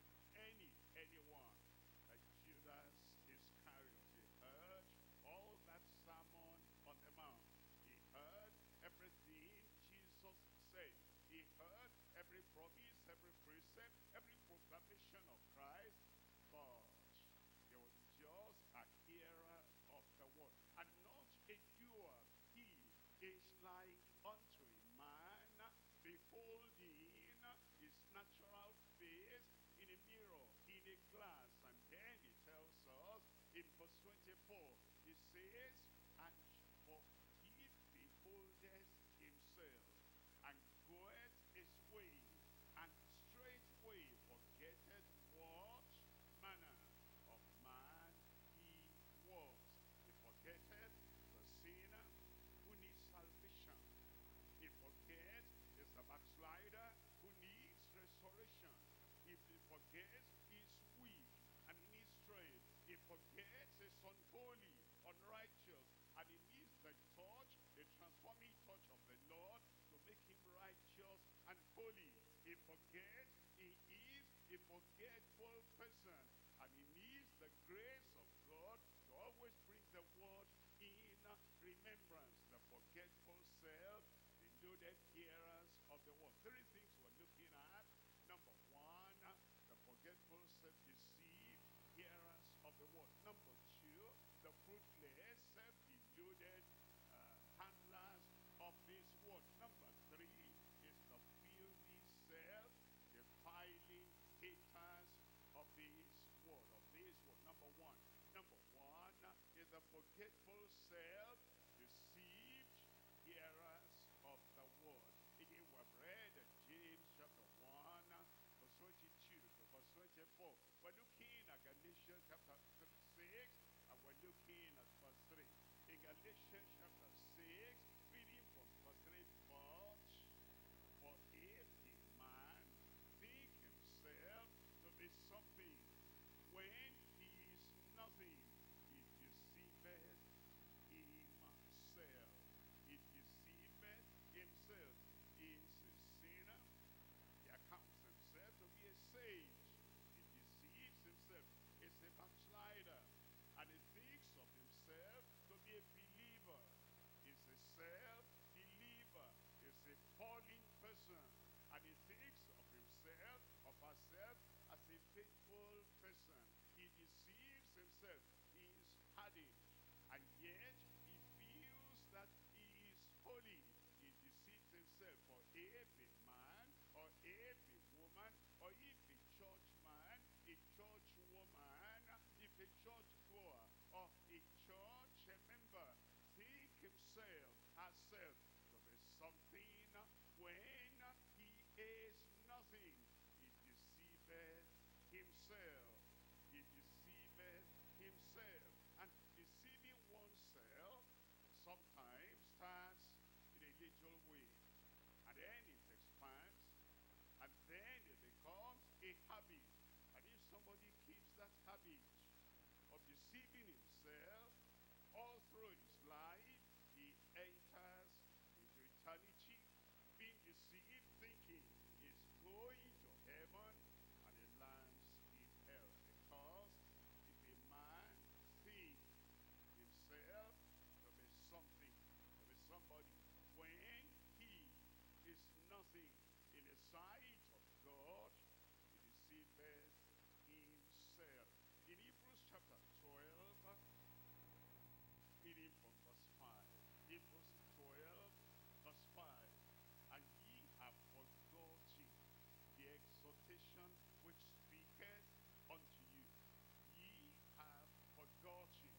anyone, like Judas Iscariot, he heard all that sermon on the mount. He heard everything Jesus said. He heard every promise, every precept, every proclamation of Christ, but he was just a hearer of the word and not a doer. He is like unto a man beholding his natural face in a mirror, in a glass. And then he tells us in verse 24, he says, and for he beholdeth himself, and goeth his way, and straightway forgetteth what manner of man he was. He forgetteth the sinner who needs salvation. He forgets is the backslider who needs restoration. If he forgets, he's weak and he needs strength. He forgets is unholy, unrighteous, and he needs the touch, the transforming touch of the Lord to make him righteous and holy. He forgets he is a forgetful person, and he needs the grace of God to always bring the word in remembrance. The forgetful self, deluded hearers of the word. 3 things we're looking at. Number 1, the forgetful self-deceived hearers of the word. Number 2, the fruitless, self-deluded handlers of this word. Number 3 is the filthy self-defiling haters of this word. Number 1 is the forgetful self-deceived hearers of the word. Again, we have read James chapter 1, verse 22 to verse 24. We're looking at Galatians chapter 6, and we're looking at verse 3. In Galatians chapter 6, reading from verse 3, but for if a man think himself to be something when himself is hardened, and yet he feels that he is holy. He deceives himself. For if a man, or if a woman, or if a church man, a church woman, if a church goer, or a church member think himself, herself, to be something when he is nothing, he deceiveth himself. He deceiveth himself. And deceiving oneself sometimes starts in a little way, and then it expands, and then it becomes a habit. And if somebody keeps that habit of deceiving himself all through his life, he enters into eternity being deceived, thinking he's going to heaven, and he lands in hell. Because if a man thinks himself to be something, to be somebody, when he is nothing in the sight of God, he deceiveth himself. In Hebrews chapter 12, reading from verse 5. Hebrews 12, verse 5. And ye have forgotten the exhortation which speaketh unto you. Ye have forgotten.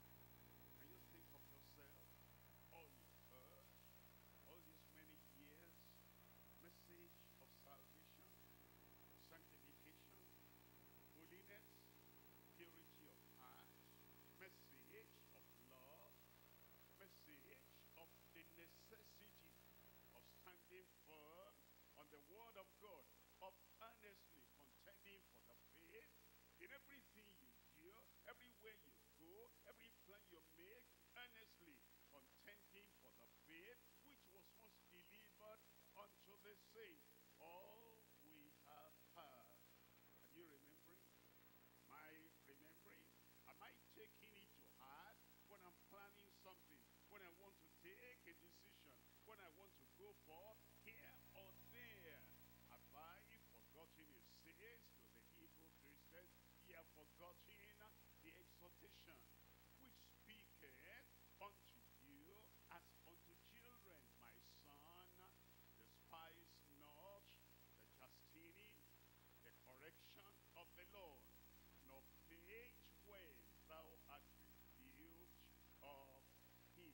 Can you think of yourself? All you've heard, all these many years, message of salvation, sanctification, holiness, purity of heart, message of love, message of the necessity of standing firm on the word of God, of earnestly contending for the faith in everything you do, everywhere you go, every plan you make, earnestly contending for the faith which was once delivered unto the saints. All we have heard. Are you remembering? Am I remembering? Am I taking it to heart when I'm planning something, when I want to take a decision, when I want to go for here or there? Have I forgotten, it says to the Hebrew Christians, ye have forgotten the exhortation which speaketh unto you as unto children. My son, despise not the chastening, the correction of the Lord, nor faint when thou art rebuked of him.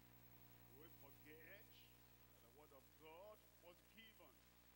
We forget that the word of God was given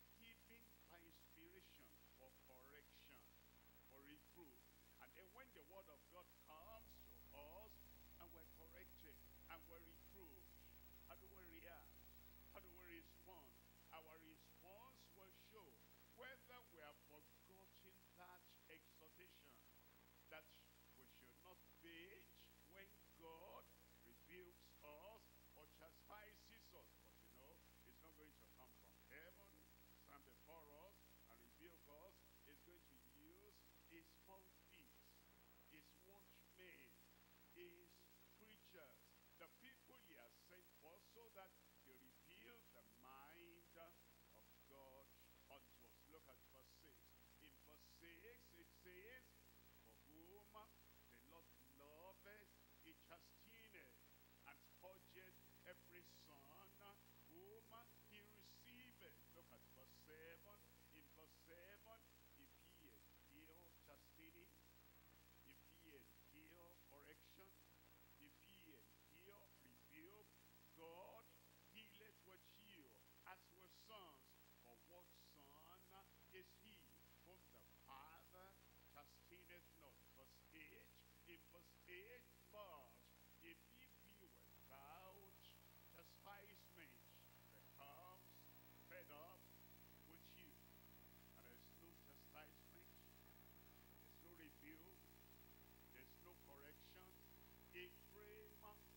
by inspiration for correction, for reproof. And then when the word of God comes to us and we're corrected and we're reproved, how do we react? How do we respond? Our response will show whether we have forgotten that exhortation, that we should not bitch when God rebukes us or chastises us. But you know, it's not going to come from heaven, stand before us and rebuke us. It's going to use his mouthpiece, his watchmen, his preachers, the people he has sent for, so that they reveal the mind of God unto us. Look at verse 6. In verse 6 it says, for whom the Lord loveth, he chasteneth and purgeth every son whom he receiveth. Look at verse 7. In verse 7, if ye endure chastening, if ye endure correction, if ye endure rebuke, God dealeth with you as with sons. For what son is he whom the Father chasteneth not? Verse 8. In verse 8, but if ye be without chastisement, the comes fed up with you. And there's no chastisement, there's no rebuke, there's no correction. Ephraim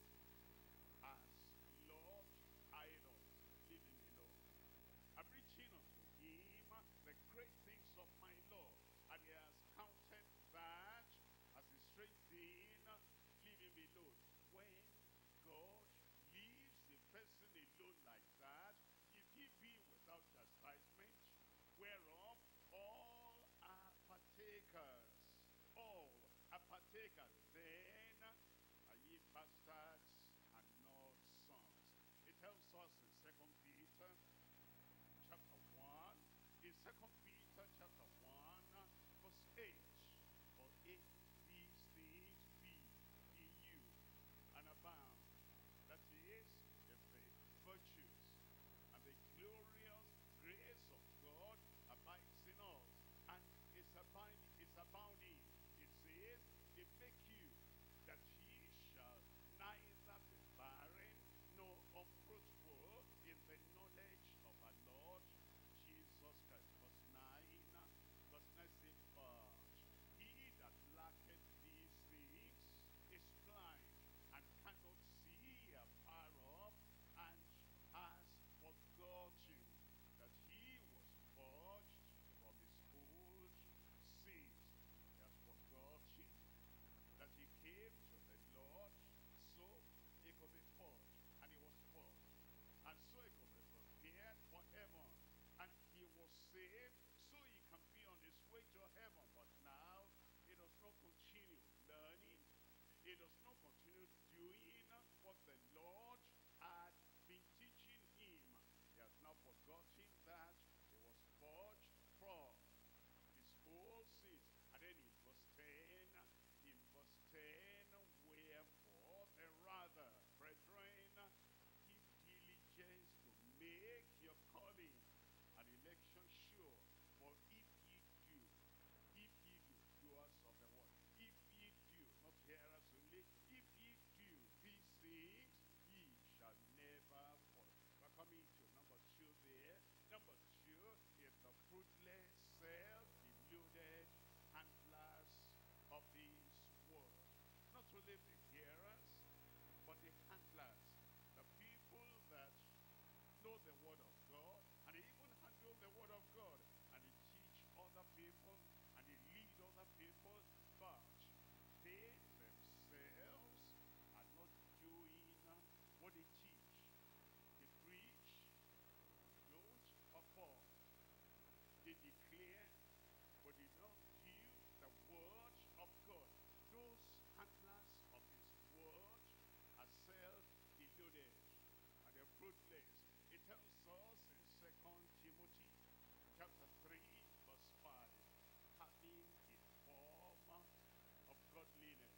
has loved idols, leaving alone. I'm reaching unto him the great things of my Lord, and he has counted that as a strange thing, leaving me alone. When God leaves a person alone like that, if he be without chastisement, whereof all are partakers, all are partakers. us in Second Peter chapter 1. In Second Peter chapter 1, verse 8. For if these things be in you and abound, that is, if the virtues and the glorious grace of God abides in us and is abounding, it says, it make you that ye shall neither be barren nor unfruitful in the knowledge of our Lord Jesus Christ. Verse 9, verse 9 says, but he that lacketh these things is blind and cannot see afar off, and has forgotten that he was purged from his old sins. He has forgotten that he came to the Lord so he could be purged, and he was purged, and so he could be prepared for heaven, and he was saved so he can be on his way to heaven. But now he does not continue learning, he does not continue doing what the Lord had been teaching him. He has now forgotten that he was purged from his old sins. And then in verse 10, wherefore, rather, brethren, give diligence to make your calling and election sure. For if ye do, doers of the word, if ye do, not hearers only, if ye do these things, ye shall never fall. We're coming to number 2 there. Number 2 is the fruitless, self-deluded handlers of this word. Not only the hearers, but the handlers, the people that know the word of God, and they even handle the word of God, and they teach other people, and they lead other people, but they themselves are not doing what they teach. They preach, don't perform. They declare, but they don't do the word of God. Those handlers of his word are self-deluded and they're fruitless. It tells us in 2 Timothy chapter 3 verse 5, having a form of godliness,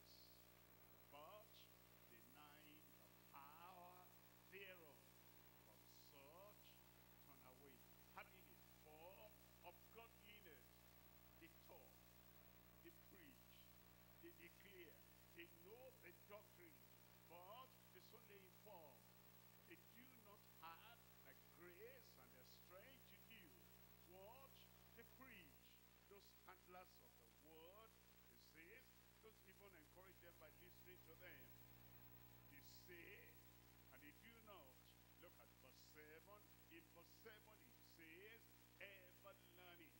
but denying the power thereof. From such turn away. Having a form of godliness, they talk, they preach, they declare, they know the doctrine, but it's only in form. They do not have the grace and the strength to do what they preach. Those handlers of the word, it says, don't even encourage them by listening to them. They say, and they do not. Look at verse 7. In verse 7 it says, ever learning,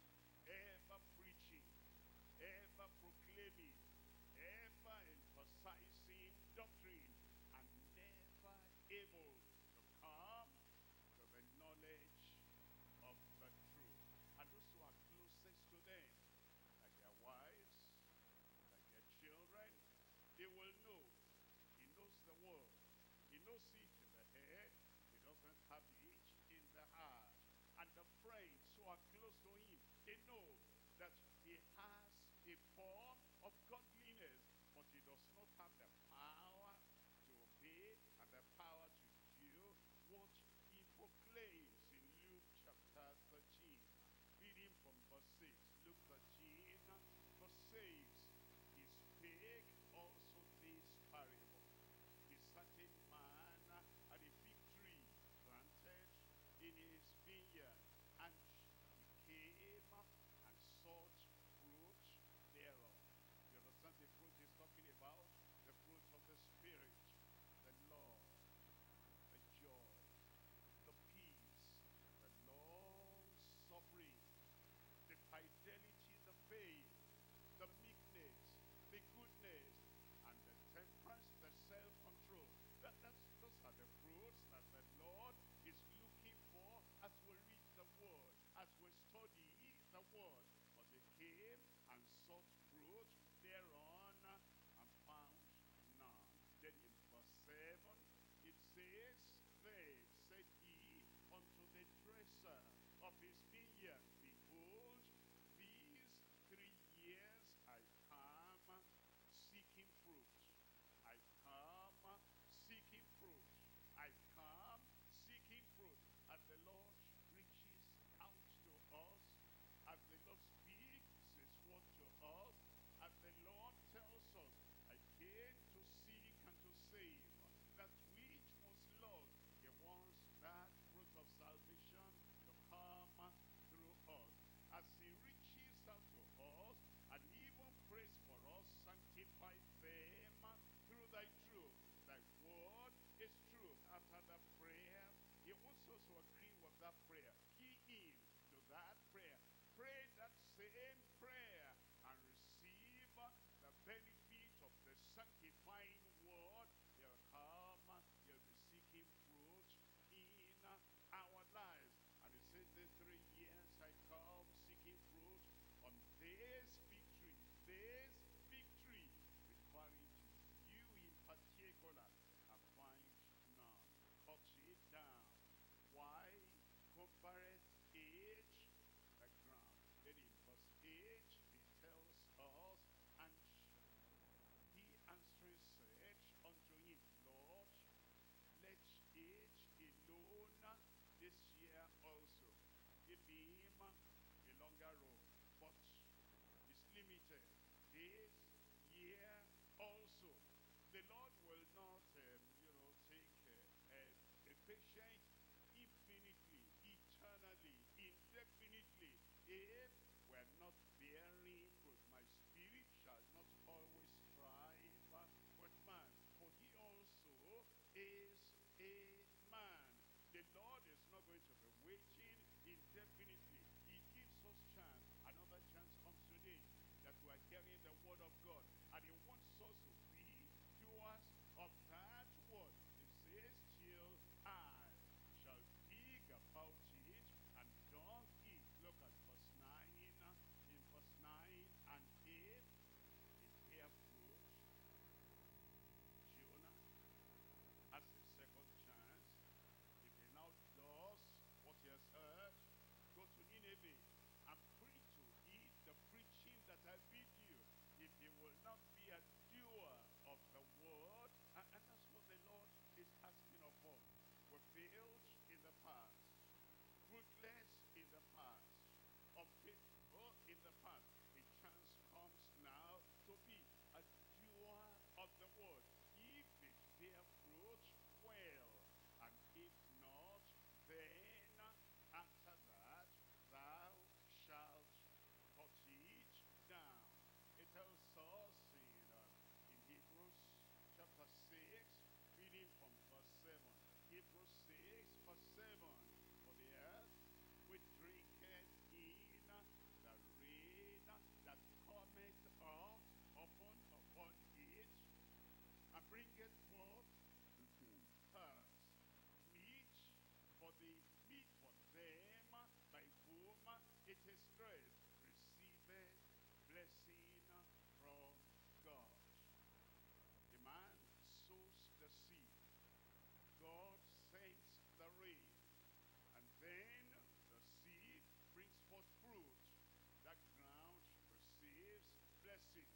ever preaching, ever proclaiming, ever emphasizing doctrine, and never able to come to the knowledge of the truth. And those who are closest to them, like their wives, like their children, they will know. He knows the word. He knows it in the head. He doesn't have it in the heart. And the friends who are close to him, they know that he has a form of godliness, but he does not have the power to obey and the power to do what he proclaims in Luke chapter 13. Reading from verse 6. Luke 13 verse 6. He spake also this parable. A certain man had a fig tree planted in his vineyard, and he came and sought fruit thereof. You understand the fruit he's talking about? The fruit of the Spirit, the love, the joy, the peace, the long suffering, the fidelity, the faith, the meekness, the goodness, and the temperance, the self-control. Those are the fruits that the Lord is looking for as we read the word, as we study the word. But he came and sought fruit thereon and found none. Then in verse 7 it says this, of his vineyard. Behold, these 3 years I come seeking fruit. I come seeking fruit. I come seeking fruit. As the Lord reaches out to us, as the Lord speaks his word to us, as the Lord tells us, I came to seek and to save that which was lost. He wants that fruit of salvation to come through us. As he reaches out to us and even prays for us, sanctify them through thy truth. Thy word is truth. After that prayer, he wants us to agree with that prayer. Key in to that prayer. Pray that same prayer and receive the benefit of the sanctifying word. He'll come, he'll be seeking fruit in our lives. And he says, these 3 years I come seeking fruit on this victory, referring to you in particular, I find none. Cut it down. Why? Compareth age the ground. Then in verse 8, he tells us, and he answering said unto him, Lord, let age alone this year also. Give him a longer road, but it's limited. This year also. The Lord will not, take a patient infinitely, eternally, indefinitely, if we're not bearing fruit. My spirit shall not always strive with man, for he also is a man. The Lord is not going to be waiting indefinitely. He gives us chance. Another chance comes today that we are hearing the word of God, and he wants us to be doers of that word. He says, till I shall dig about it and dung it. Look at verse 9. In verse 9, and if it bear fruit, Jonah has a second chance. If he now does what he has heard, go to Nineveh and preach to it the preaching that I bid you. If he will not be a doer of the word, and that's what the Lord is asking of us. We failed in the past, fruitless in the past, unfaithful in the past. A chance comes now to be a doer of the word. If it bear fruit, well, and if not, then after that thou shalt cut it down. It tells us in Hebrews chapter 6, reading from verse 7. Hebrews 6 verse 7. For the earth which drinketh in the rain that cometh out upon it, and bringeth forth herbs, meat for them by whom it is dressed, receiveth blessing from God. The man sows the seed, God sends the rain, and then the seed brings forth fruit. That ground receives blessing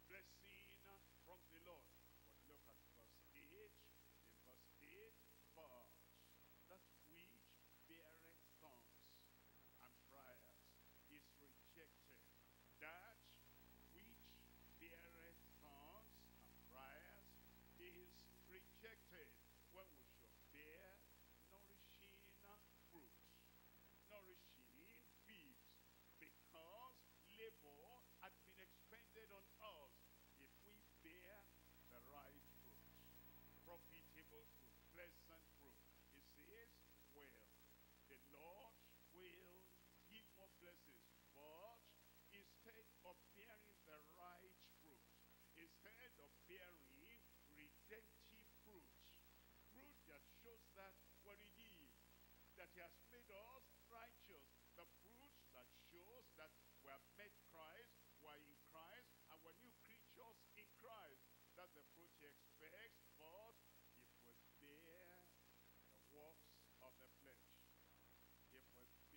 from the Lord. But look at verse 8. In verse 8, but that which beareth thorns and briars is rejected. That which beareth thorns and briars is rejected. When we shall bear nourishing fruit, nourishing feeds, because labor had been expended on us. If we bear the right fruit, profitable fruit, pleasant fruit, it says, well, the Lord will give more blessings. But instead of bearing the right fruit, instead of bearing redemptive fruit, fruit that shows that we're redeemed, that he has made us righteous, the fruit that shows that we have met Christ, we're in Christ, and we're new creatures in Christ. That's the fruit he expects. But if we bear the works of the flesh, if we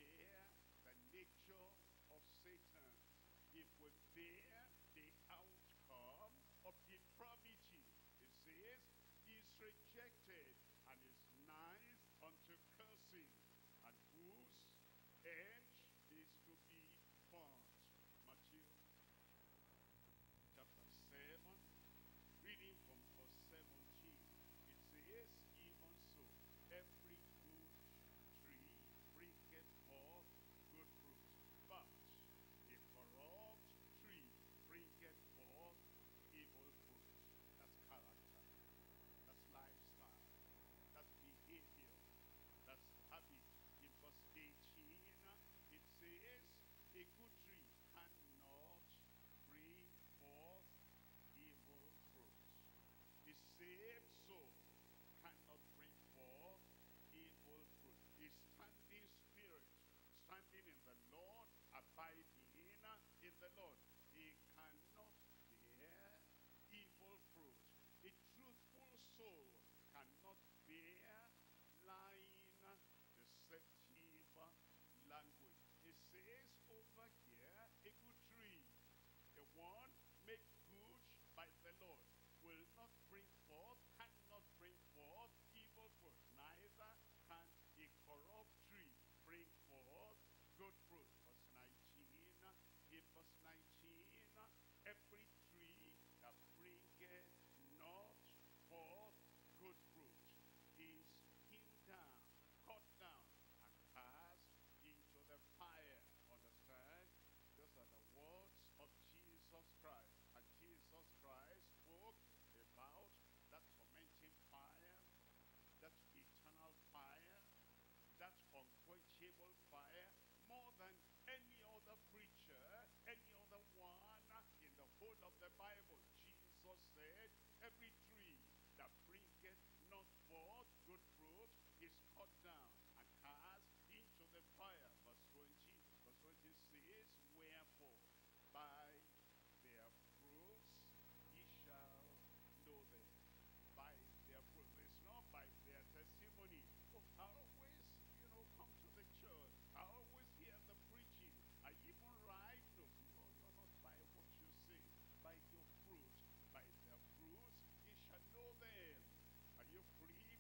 will bear the outcome of depravity. It says, he is rejected and is nigh unto cursing, and whose end is to be found. Matthew chapter 7, reading from verse 17. It says, even so, every good tree bringeth forth good fruit, but a corrupt tree bringeth forth evil fruit. That's character, that's lifestyle, that's behavior, that's habit. In verse 18, it says, a good tree cannot bring forth evil fruit. A saved soul cannot bring forth evil fruit. A standing spirit, standing in the Lord, abiding in the Lord, he cannot bear evil fruit. A truthful soul cannot bear lying, deceptive language. It says over here, a good tree, a one made good by the Lord, will not bring forth, cannot bring forth evil fruit. Neither can a corrupt tree bring forth good fruit. Verse 19, in verse 19, every tree that bringeth not forth good fruit is hewn down, cut down, and cast into the fire. Understand? Those are the words of Jesus Christ. And Jesus Christ spoke about that tormenting fire, that eternal fire, that unquenchable fire, more than any other preacher, any other one in the whole of the Bible. Jesus said, every tree that bringeth not forth good fruit is cut down and cast into the fire. Verse 20 says, wherefore by their fruits ye shall know them. By their fruit. It's not by their testimony. Oh, I always, come to the church. I always hear the preaching. I even write notes. No, you're not by what you say. By your fruit. By their fruits ye shall know them. Are you free